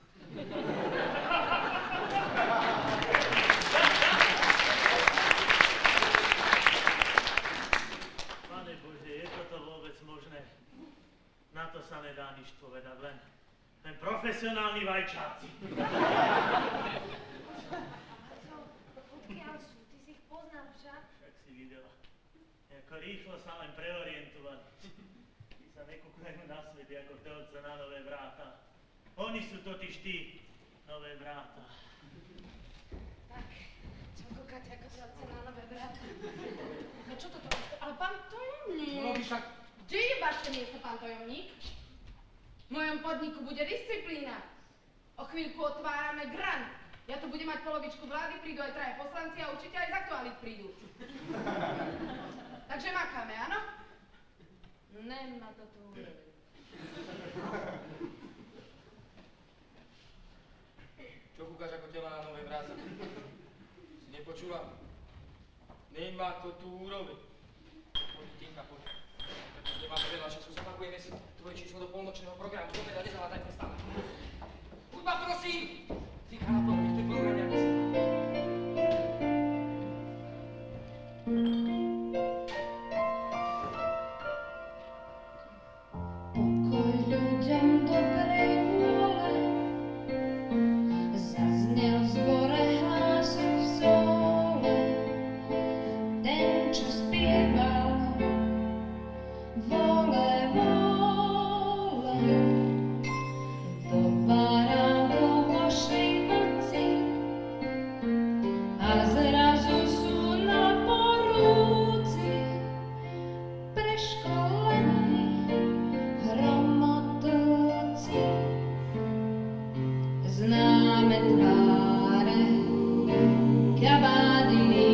Pane Bože, je toto vôbec možné? Na to sa nedá nič povedať, len, len profesionálni vajčáci. Odkiaľ sú? Ty si ich poznal však? Však si videla. Ako rýchlo sa len preorientovať. Ty sa nekúkajú na svet ako telce na nové vráta. Oni sú totiž tí nové vráta. Tak, čo kúkate ako telce na nové vráta? No čo toto? Ale pán tajomník. No robíš tak... Kde je vaše miesto, pán tajomník? V mojom podniku bude disciplína. O chvíľku otvárame grant. Ja tu budem mať polovičku vlády, prídu aj traja poslanci a určite aj z aktualit prídu. Takže makáme, áno? Nemá to tu urobiť. Čo kúkaš ako tela na nové vráca? Si nepočula? Nemá to tu úroveň. Poď, Tinka, poď. Nemáme veľa času, zapakujeme si tvoje číslo do polnočného programu. Dobre, a nezavádaj prestáva. Hudba, prosím! Tinka, na plno, nech to je plno na nejaké sa. Pokoj ľuďom dobrej vôle, zaznel v zbore hlásu v sole. Ten, čo známe tváre, kabádiny,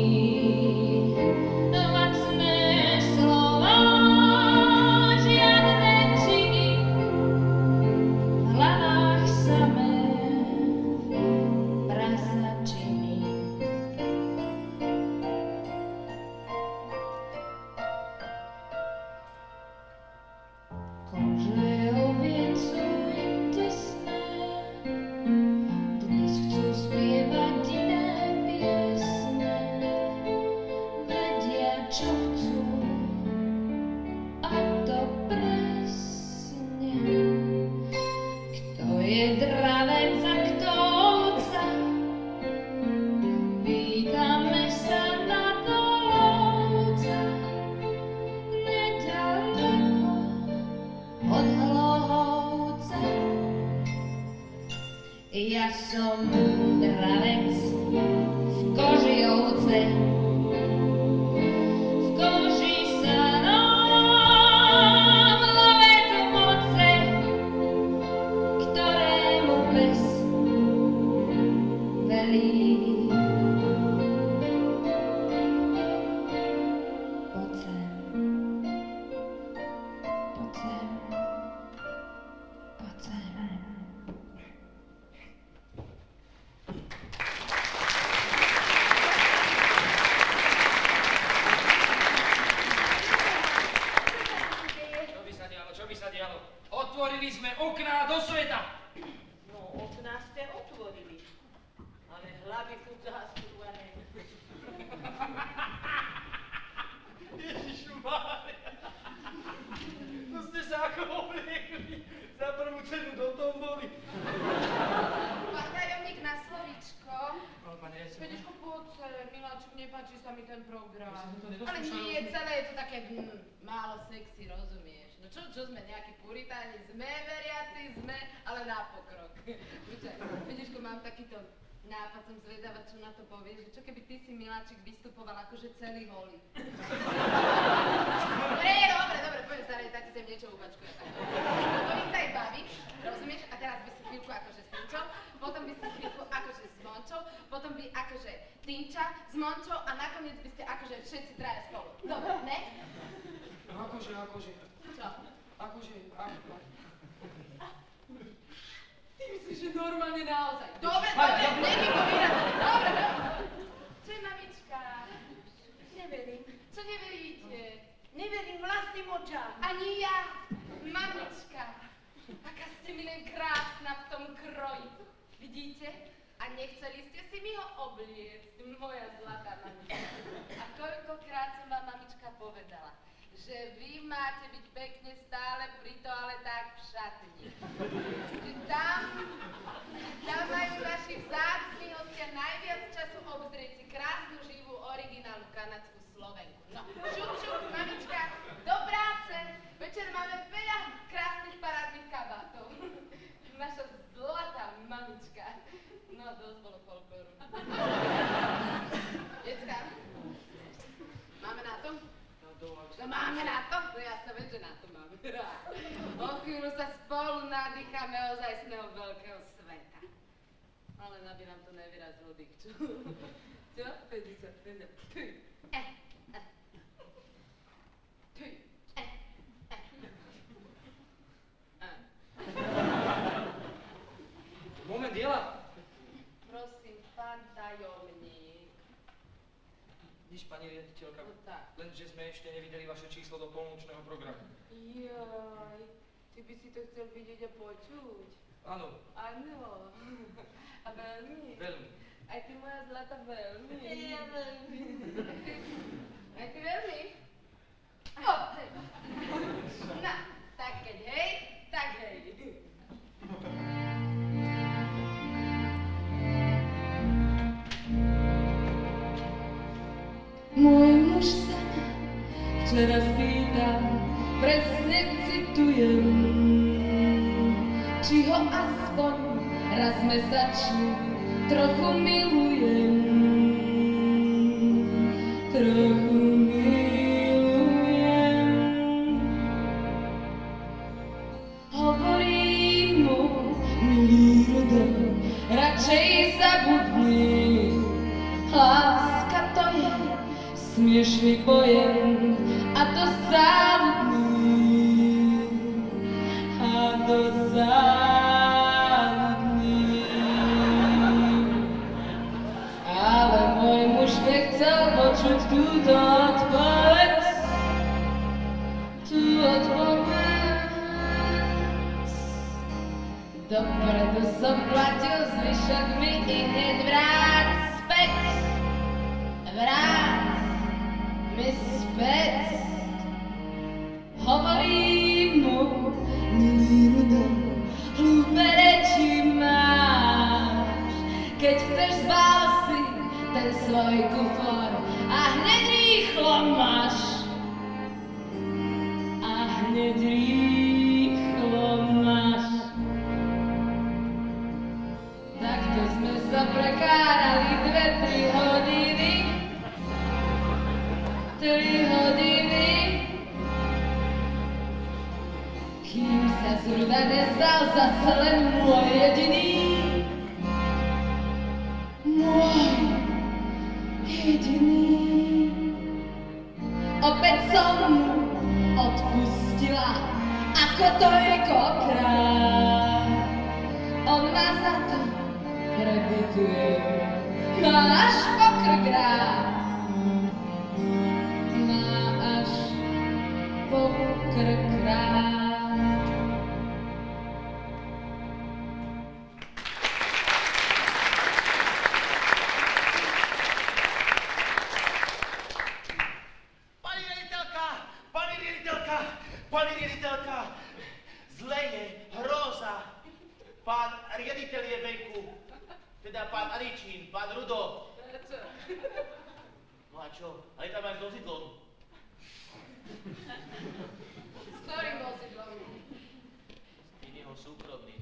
lacné slova, žiadne činy, v hlavách samé prasačiny. Kože oviec sú im tesné, dnes chcú spievať iné piesne, vedia, čo chcú, a to presne. Kto je dravec a kto ovca, pýtame sa na to lovca, nedaleko od Hlohovca. Ja som dravec v koži ovce, v koži sa nám lovec moce, ktorému pes velí. Poď sem, poď sem, poď sem. Čo by sa dialo, čo by sa dialo? Otvorili sme okná do sveta. No, okná ste otvorili, ale hlavy furt zaskúvané. Ježišmária. To ste sa ako obliekli za prvú cenu do tomboli. Pán tajomník, na slovíčko. No, pani Rezo. Peťuško, poď sem, miláčik, nepáči sa mi ten program. Ja som to Ale nedoskúšal, nie, rozumiem. celé je to také hm, málo sexy, rozumieš? No čo, čo sme, nejakí puritáni? Sme veriaci, sme, ale na pokrok. Počkaj, Peťuško, mám takýto nápad, som zvedavá, čo na to povieš, že čo keby ty si, miláčik, vystupoval akože celý holý. Dobre, dobre, dobre, poviem starej, tak si sem niečo uvačkuje. To by sa aj baví, rozumieš? A teraz by si chvíľku akože s Tinčou, potom by si chvíľku akože s Mončou, potom by akože Tinča s Mončou a nakoniec by ste akože všetci traja spolu. Dobre, ne? Akože, akože. Čo? Akože, ako. Ty myslíš, že normálne naozaj? Dobre, dobre, nech to výrazne. Dobre, dobre. Čo je mamička? Neverím. Čo neveríte? Neverím vlastným očám. Ani ja, mamička. Aká ste mi len krásna v tom kroji. Vidíte? A nechceli ste si mi ho obliecť, moja zlatá mamička. A koľkokrát som vám, mamička, povedala, že vy máte byť pekne stále pri toaletách v šatni. Tam, tam majú naši vzácni hostia najviac času obzrieť si krásnu, živú, originálnu kanadskú Slovenku. No, šup, šup, mamička, do práce. Večer máme veľa krásnych parádnych kabátov. Naša zlatá mamička. No, dosť bolo folklóru. Decka, máme na to? No máme na to? No jasne, veď, že na to máme. O chvíľu sa spolu nadýchame ozajstného veľkého sveta. Ale nabírám to nevýrazného dýchču. Čo? Vedi sa, vedi. Tuj. Eh, eh. Tuj. Eh, eh. Eh. Moment, diela. Prosím, pán tajomník. Nič, pani riaditeľka. No tak. Lenže sme ešte nevideli vaše číslo do polnočného programu. Joj, ty by si to chcel vidieť a počuť. Áno. Áno. A veľmi? Veľmi. Aj ty, moja zlata, veľmi. Ja veľmi. Aj ty veľmi? O, hej. No, tak keď hej, tak hej. Môj muž sa včera spýtal, presne citujem, či ho aspoň raz mesačne trochu milujem. Trochu milujem. Hovorím mu, milý rodák, radšej zabudni. Láska to je smiešný pojem a dosť záľudný. A dosť záľudný. Ale môj muž nechcel počuť túto odpoveď. Tú odpoveď. Dopredu som platil, zvyšok mi i hneď vráť späť. Vráť mi späť. Hovorím mu, milý Rudo, hlúpe reči máš. Keď chceš, zbal si ten svoj kufor a hneď rýchlo máš. A hneď rýchlo máš. Takto sme sa prekárali dve, tri hodiny. Tri hodiny. Kým sa z Ruda nestal zase len môj jediný. Môj jediný. Opäť som mu odpustila, ako Tojko král. On ma za to kredituje, má až po krk rád. Má až po krk rád. Pani riaditeľka, pani riaditeľka, pani riaditeľka, zle je, hrôza. Pán riaditeľ je venku, teda pán Aničín, pán Rudo. No a čo? Aj tam aj s vozidlom. S ktorým vozidlom? S tým jeho súkromným.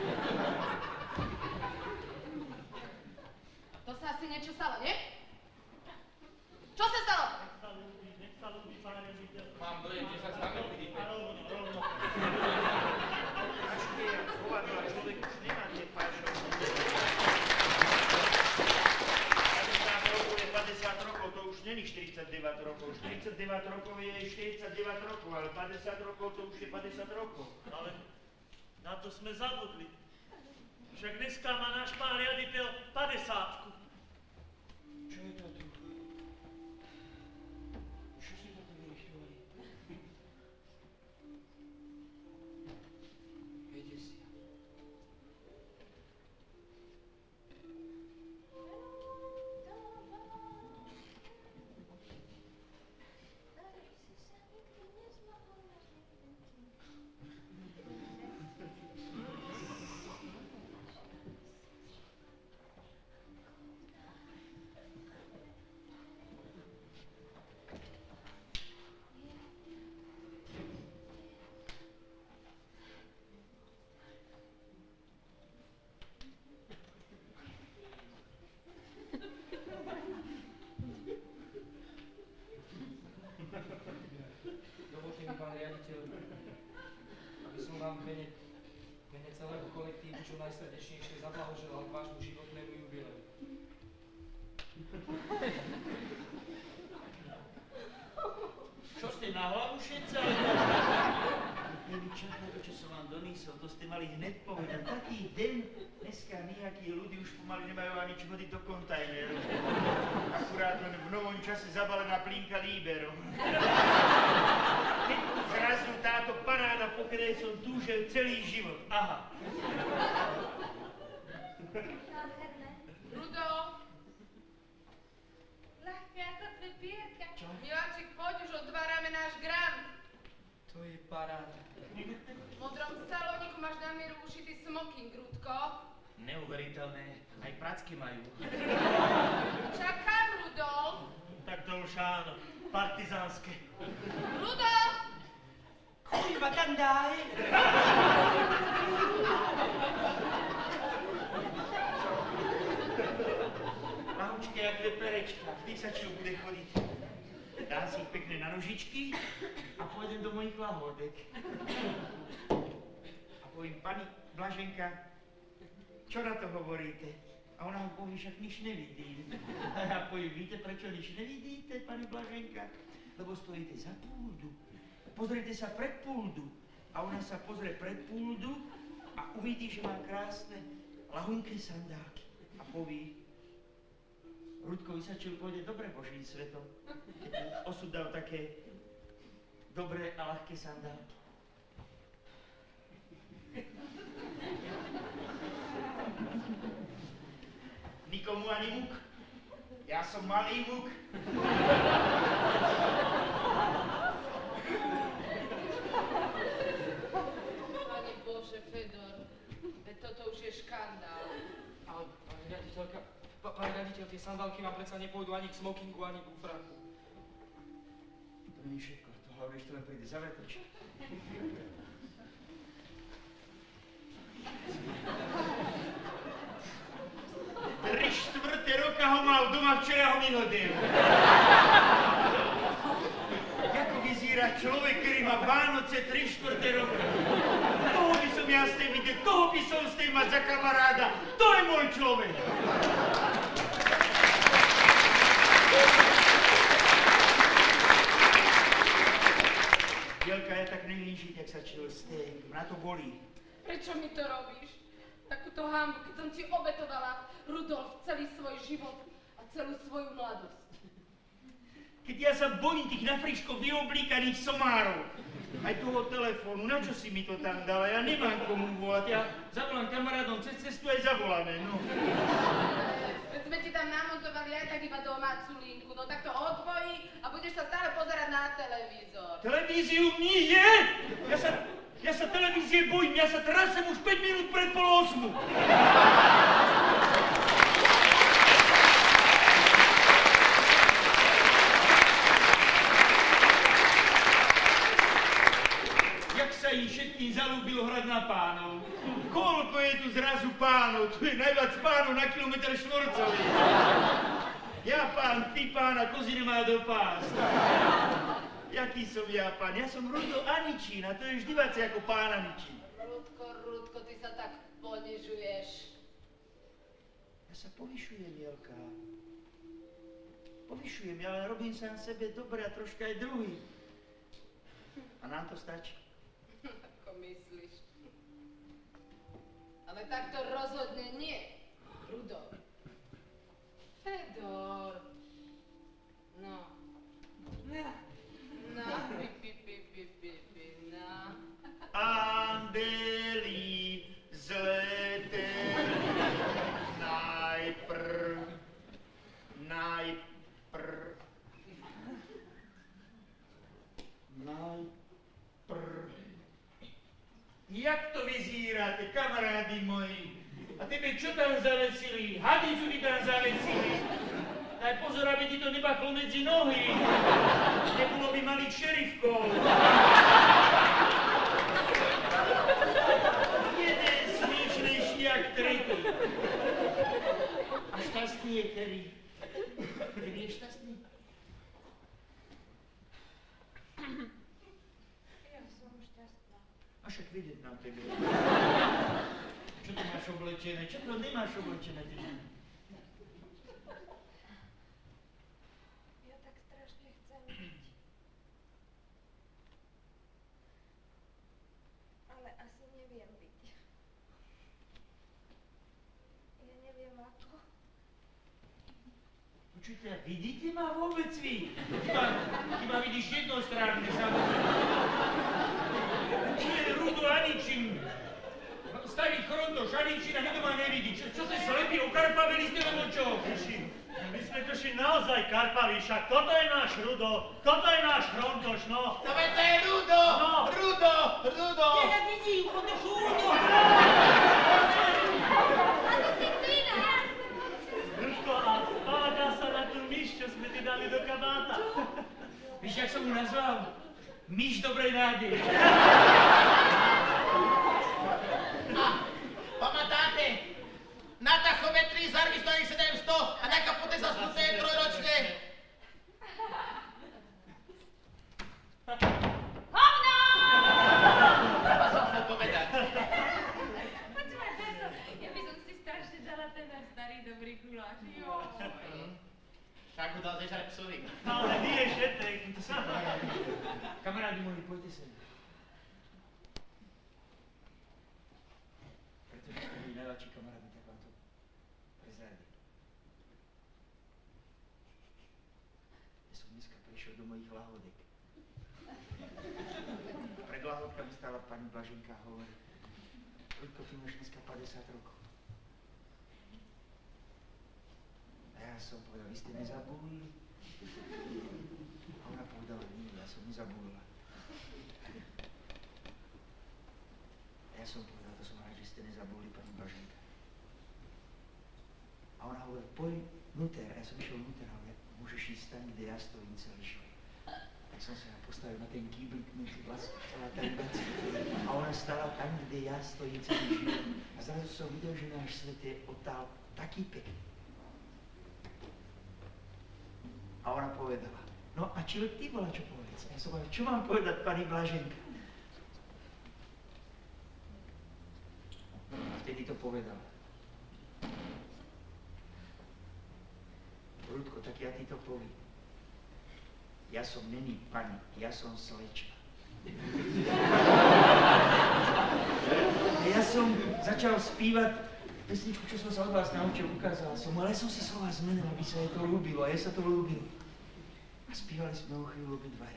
To sa asi niečo stalo, nie? Čo sa stalo? Nech sa ľúbi, nech sa ľúbi, pán riaditeľ. Mám dojem, že sa s nami uvidíte. Rovno, rovno. Ačkej, jak chovadla, človek už nemá tie pášov. päťdesiat rokov je päťdesiat rokov, to už není štyridsaťdeväť rokov. štyridsaťdeväť rokov je štyridsaťdeväť rokov, ale päťdesiat rokov to už je päťdesiat rokov. Ale na to sme zabudli. Však dneska má náš pán riaditeľ päťdesiatku. Čo je to tu? Čo si to tu vyrešťovali? päťdesiat. Dovolte mi, pán riaditeľ, aby som vám v mene, v mene celého kolektívu čo najsrdečnejšie zablahoželal k vášmu životnému jubileu. Čo ste na hlavu všetci? Keby čakali, čo som vám donísol, to ste mali hneď povedať. Taký deň, dneska nejakí ľudí už pomaly nemajú ani čo hodiť do kontajneru. Akurát len v novom čase zabalená plínka Líbero. Keď tu zrazu táto paráda, po ktorej som túžil celý život. Aha. Rudo! Ľahké ako dve pierka. Čo? Miláčik, poď, už otvárame náš grant. To je paráda. V modrom salóniku máš na mieru ušitý smoking, Rudko. Neuveriteľné, aj pracky majú. Čakám, Rudolf. Tak to už áno, partizánske. Rudo! Kurva, tam daj! Mahučké jak dve perečka, vždy sa čo bude chodiť. Dám si ich pekne na nožičky a pôjdem do mojich lahôdek. A poviem, pani Blaženka, čo na to hovoríte? A ona mu povie, však nič nevidím. A ja poviem, víte, prečo nič nevidíte, pani Blaženka? Lebo stojíte za púldu. Pozrite sa pred púldu. A ona sa pozrie pred púldu a uvidí, že má krásne lahunké sandálky. A povie, Rudko, Vysačil pôjde dobre Božím svetom, keď osud dal také dobré a ľahké sandálky. Nikomu ani muk. Ja som malý muk. Pane Bože, Fedor, veď toto už je škandál. Ale, pani riaditeľka, pa, pani riaditeľ, tie sandálky vám predsa nepôjdu ani k smokingu, ani k úfraku. To nie je všetko, to hlavne ešte len príde za vetrič. Tri štvrté roka ho mal doma, včera ho vyhodil. Ako vyzerá človek, ktorý má Vánoce tri štvrté roka? Toho by som ja z tej vidieť, toho by som z tej mať za kamaráda. To je môj človek. Jelka, ja tak neviem žiť, jak sa čil steak. Mňa to bolí. Prečo mi to robíš? Takúto hambu, keď som ti obetovala, Rudolf, celý svoj život a celú svoju mladosť. Keď ja sa bojím tých na friško vyoblíkaných somárov, aj toho telefónu, na čo si mi to tam dala? Ja nemám komu volať, ja zavolám kamarádom, cez cestu aj zavoláme, no. Veď sme ti tam namontovali aj tak iba domácu linku, no tak to odpojí a budeš sa stále pozerať na televízor. Televíziu nie! Ja sa, ja sa televízie bojím, ja sa trasem už päť minút pred pol osmu. Jak sa im všetkým zalúbilo hrať na pánov. Koľko je tu zrazu pánov? Tu je najviac pánov na kilometr štvorcový. Ja pán, ty pán a kozy nemá do pás. Jaký som ja pán? Ja som Rudo Aničín a to je vždy viac ako pán Aničín. Rudko, Rudko, ty sa tak ponižuješ. Ja sa povyšujem, Jelka. Povyšujem, ja ale robím sám sebe dobre a troška aj druhý. A nám to stačí. Ako myslíš? Ale tak to rozhodne nie, Rudo. Fedor. No. No, pi, pi, pi, pi, pi, pi, no. Andeli zleteli najprv, najprv, najprv. Jak to vyzíráte, kamarádi moji? A tebe čo tam zavesili? Hadicu ti tam zavesili? Daj pozor, aby ti to nebachlo medzi nohy. Nebolo by malých šerifkov. Jeden smiešnejší jak tretí. A šťastný je ktorý? Ktorý je šťastný? Ja som šťastná. A však vidieť na tebe. Čo to máš oblečené? Čo to nemáš oblečené? Ty? Ja tak strašne chcem byť. Ale asi neviem byť. Ja neviem ako. Počujte, a vidíte ma vôbec vy? Chyba, chyba vidíš jednostránne samozrejme. Tu je Rudo Aničín. Starý chrondoš, Aničína nikto ma nevidí. Čo, čo ste slepí, okarpavili ste alebo čo? Ježi, my sme toši naozaj karpaví, však toto je náš Rudo, toto je náš chrondoš, no. No veď to je Rudo, no. Rudo, Rudo. Ja vidím, chrondoš Rudo. A ty si Klina. Ruško, a pamätá sa na tú myš, čo sme ti dali do kabáta. Víš, jak som mu nazval? Myš dobrej nádeje. A pamatáte? Na tachometrii zaregistrovaných sedemsto a na kapote za smutné trojročné. Hovno! Treba som chcel povedať. Počúvaj, Beto, ja by som si z Mikuláš, jo. Tak ho dal zežrať psovi. Ale nie je šetrek. Kamarádi moji, pojďte sem. Protože to je najlepší kamarád, tak vám to prezradím. Ja som dneska prišiel do mojich lahodek. Pred lahodkami stála pani Blaženka a hovorí: Ľudko, ty máš dneska päťdesiat rokov. A ja som povedal: vy ste nezabudli? A ona povedala: nie, ja som nezabudla. A ja som povedal: to som rád, že ste nezabudli, pani Blaženka. A ona hovorí: poď vnúter. A ja som išiel vnúter a hovorí: môžeš ísť tam, kde ja stojím celý život. Tak som sa postavil na ten kýblik medzi vlastnou celá tá ibací. A ona stala tam, kde ja stojím celý život. A zrazu som videl, že náš svet je odtál taký pekný. A ona povedala: no a či ty bola čo povedz? A ja som povedal: čo mám povedať, pani Blaženka? A vtedy to povedala: Rudko, tak ja ti to poviem. Ja som není pani, ja som slečna. Ja som začal spívať pesničku, čo som sa od vás naučil, ukázala som, ale som si slova zmenil, aby sa jej to ľúbilo, a jej sa to ľúbilo. A spívali sme o chvíľu obidvaja.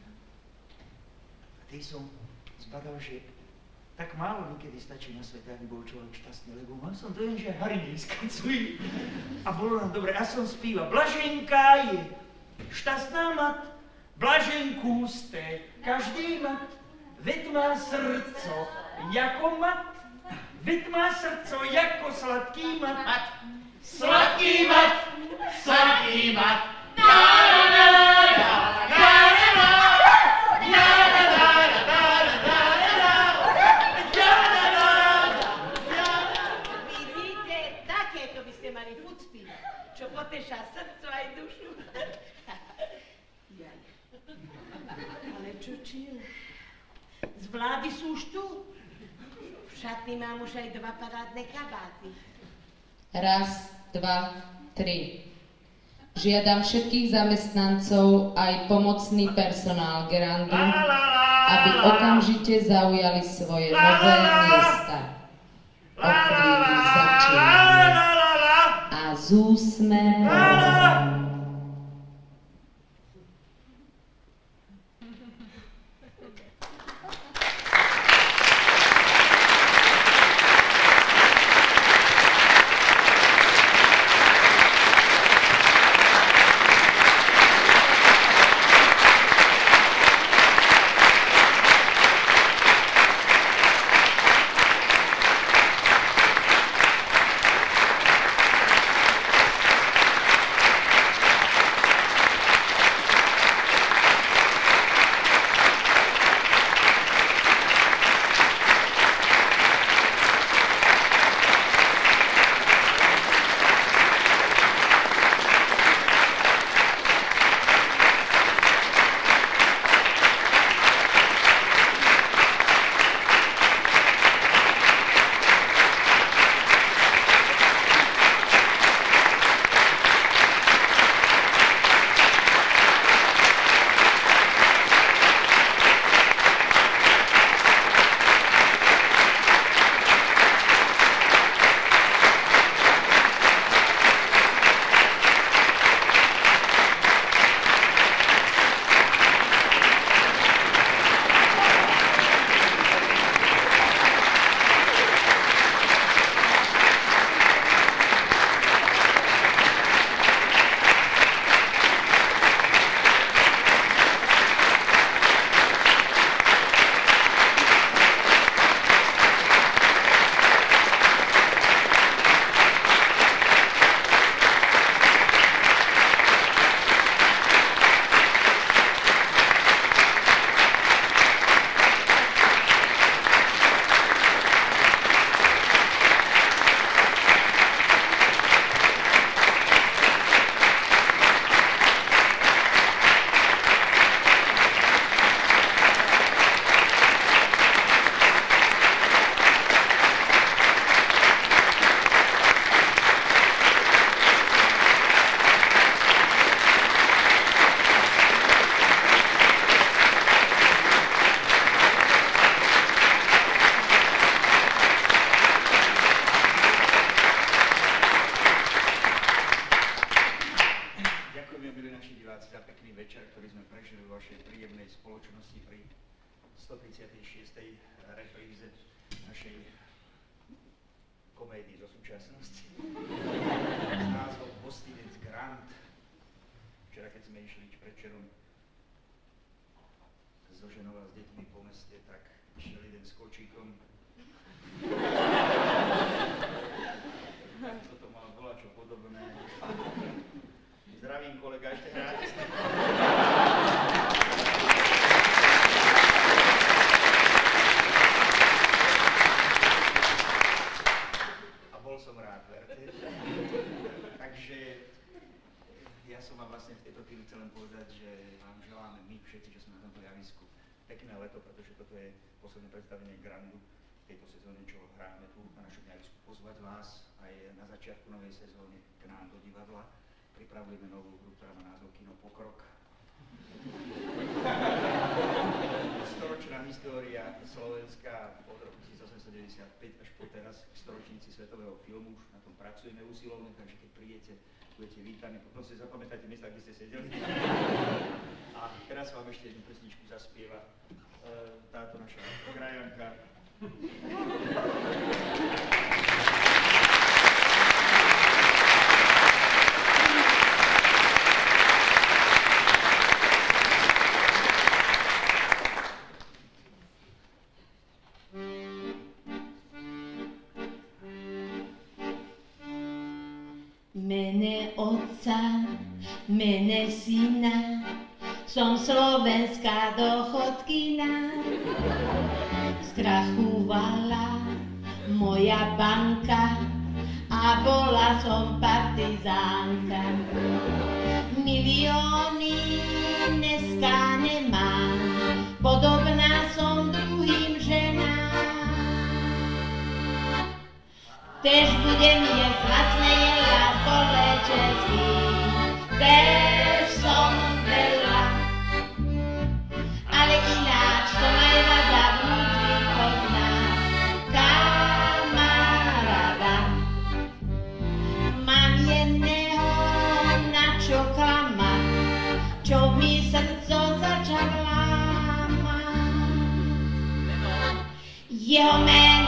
A tej som zbadal, že tak málo niekedy stačí na svete, aby bol človek šťastný, lebo mal som dojem, že Harry neskacujú. A bolo nám dobre, a som spíval: Blaženka je šťastná mat, Blaženku ste každý mat, veď má srdco jako mat, veď má srdco jako sladký mat, mat. Sladký mat, sladký mat, na na na na na na na. Vidíte, takéto by ste mali furt spívať, čo poteša srdco aj dušu. Jaj. Ale čo čil? Z vlády sú už tu. V šatni mám už aj dva parádne kabáty. Raz, dva, tri. Žiadam všetkých zamestnancov aj pomocný personál Gerandu, aby okamžite zaujali svoje nové miesta. O chvíľu začíname. A z úsmevom. spoločnosti pri stotridsiatej šiestej repríze našej komédii do súčasnosti. S názvom Hostinec Grand. Včera, keď sme išli predčerom so ženou a s deťmi po meste, tak išiel jeden s kočíkom. Tak toto mal voľačo podobné. Zdravím, kolega, ešte hrať. A bol som rád, verte. Takže ja som vám vlastne v tejto chvíli chcel len povedať, že vám želáme my všetci, že sme na tomto javisku, pekné leto, pretože toto je posledné predstavenie Grandu v tejto sezóne, čo hráme tu na našom javisku. Pozvať vás aj na začiatku novej sezóny k nám do divadla. Pripravujeme novú hru, ktorá má názov Kino Pokrok. Storočná história Slovenska od roku tisícosemstodeväťdesiatpäť až po teraz k storočnici svetového filmu. Už na tom pracujeme usilovne, takže keď prídete, budete vítaní. Potom si zapamätajte miesta, kde ste sedeli. A teraz vám ešte jednu pesničku zaspieva e, táto naša krajanka. Mene otca, mene syna, som slovenská dochodkyna. Skrachovala moja banka a bola som partizánka. Milióny dneska nemám, podobná som druhým ženám. Tež budem jesť lacné jedlá spoločenský, tež som veľa, ale ináč som aj rada vnútri pozná kamaráda. Mám jedného, na čo klamať, čo mi srdco začal lámať. Jeho meno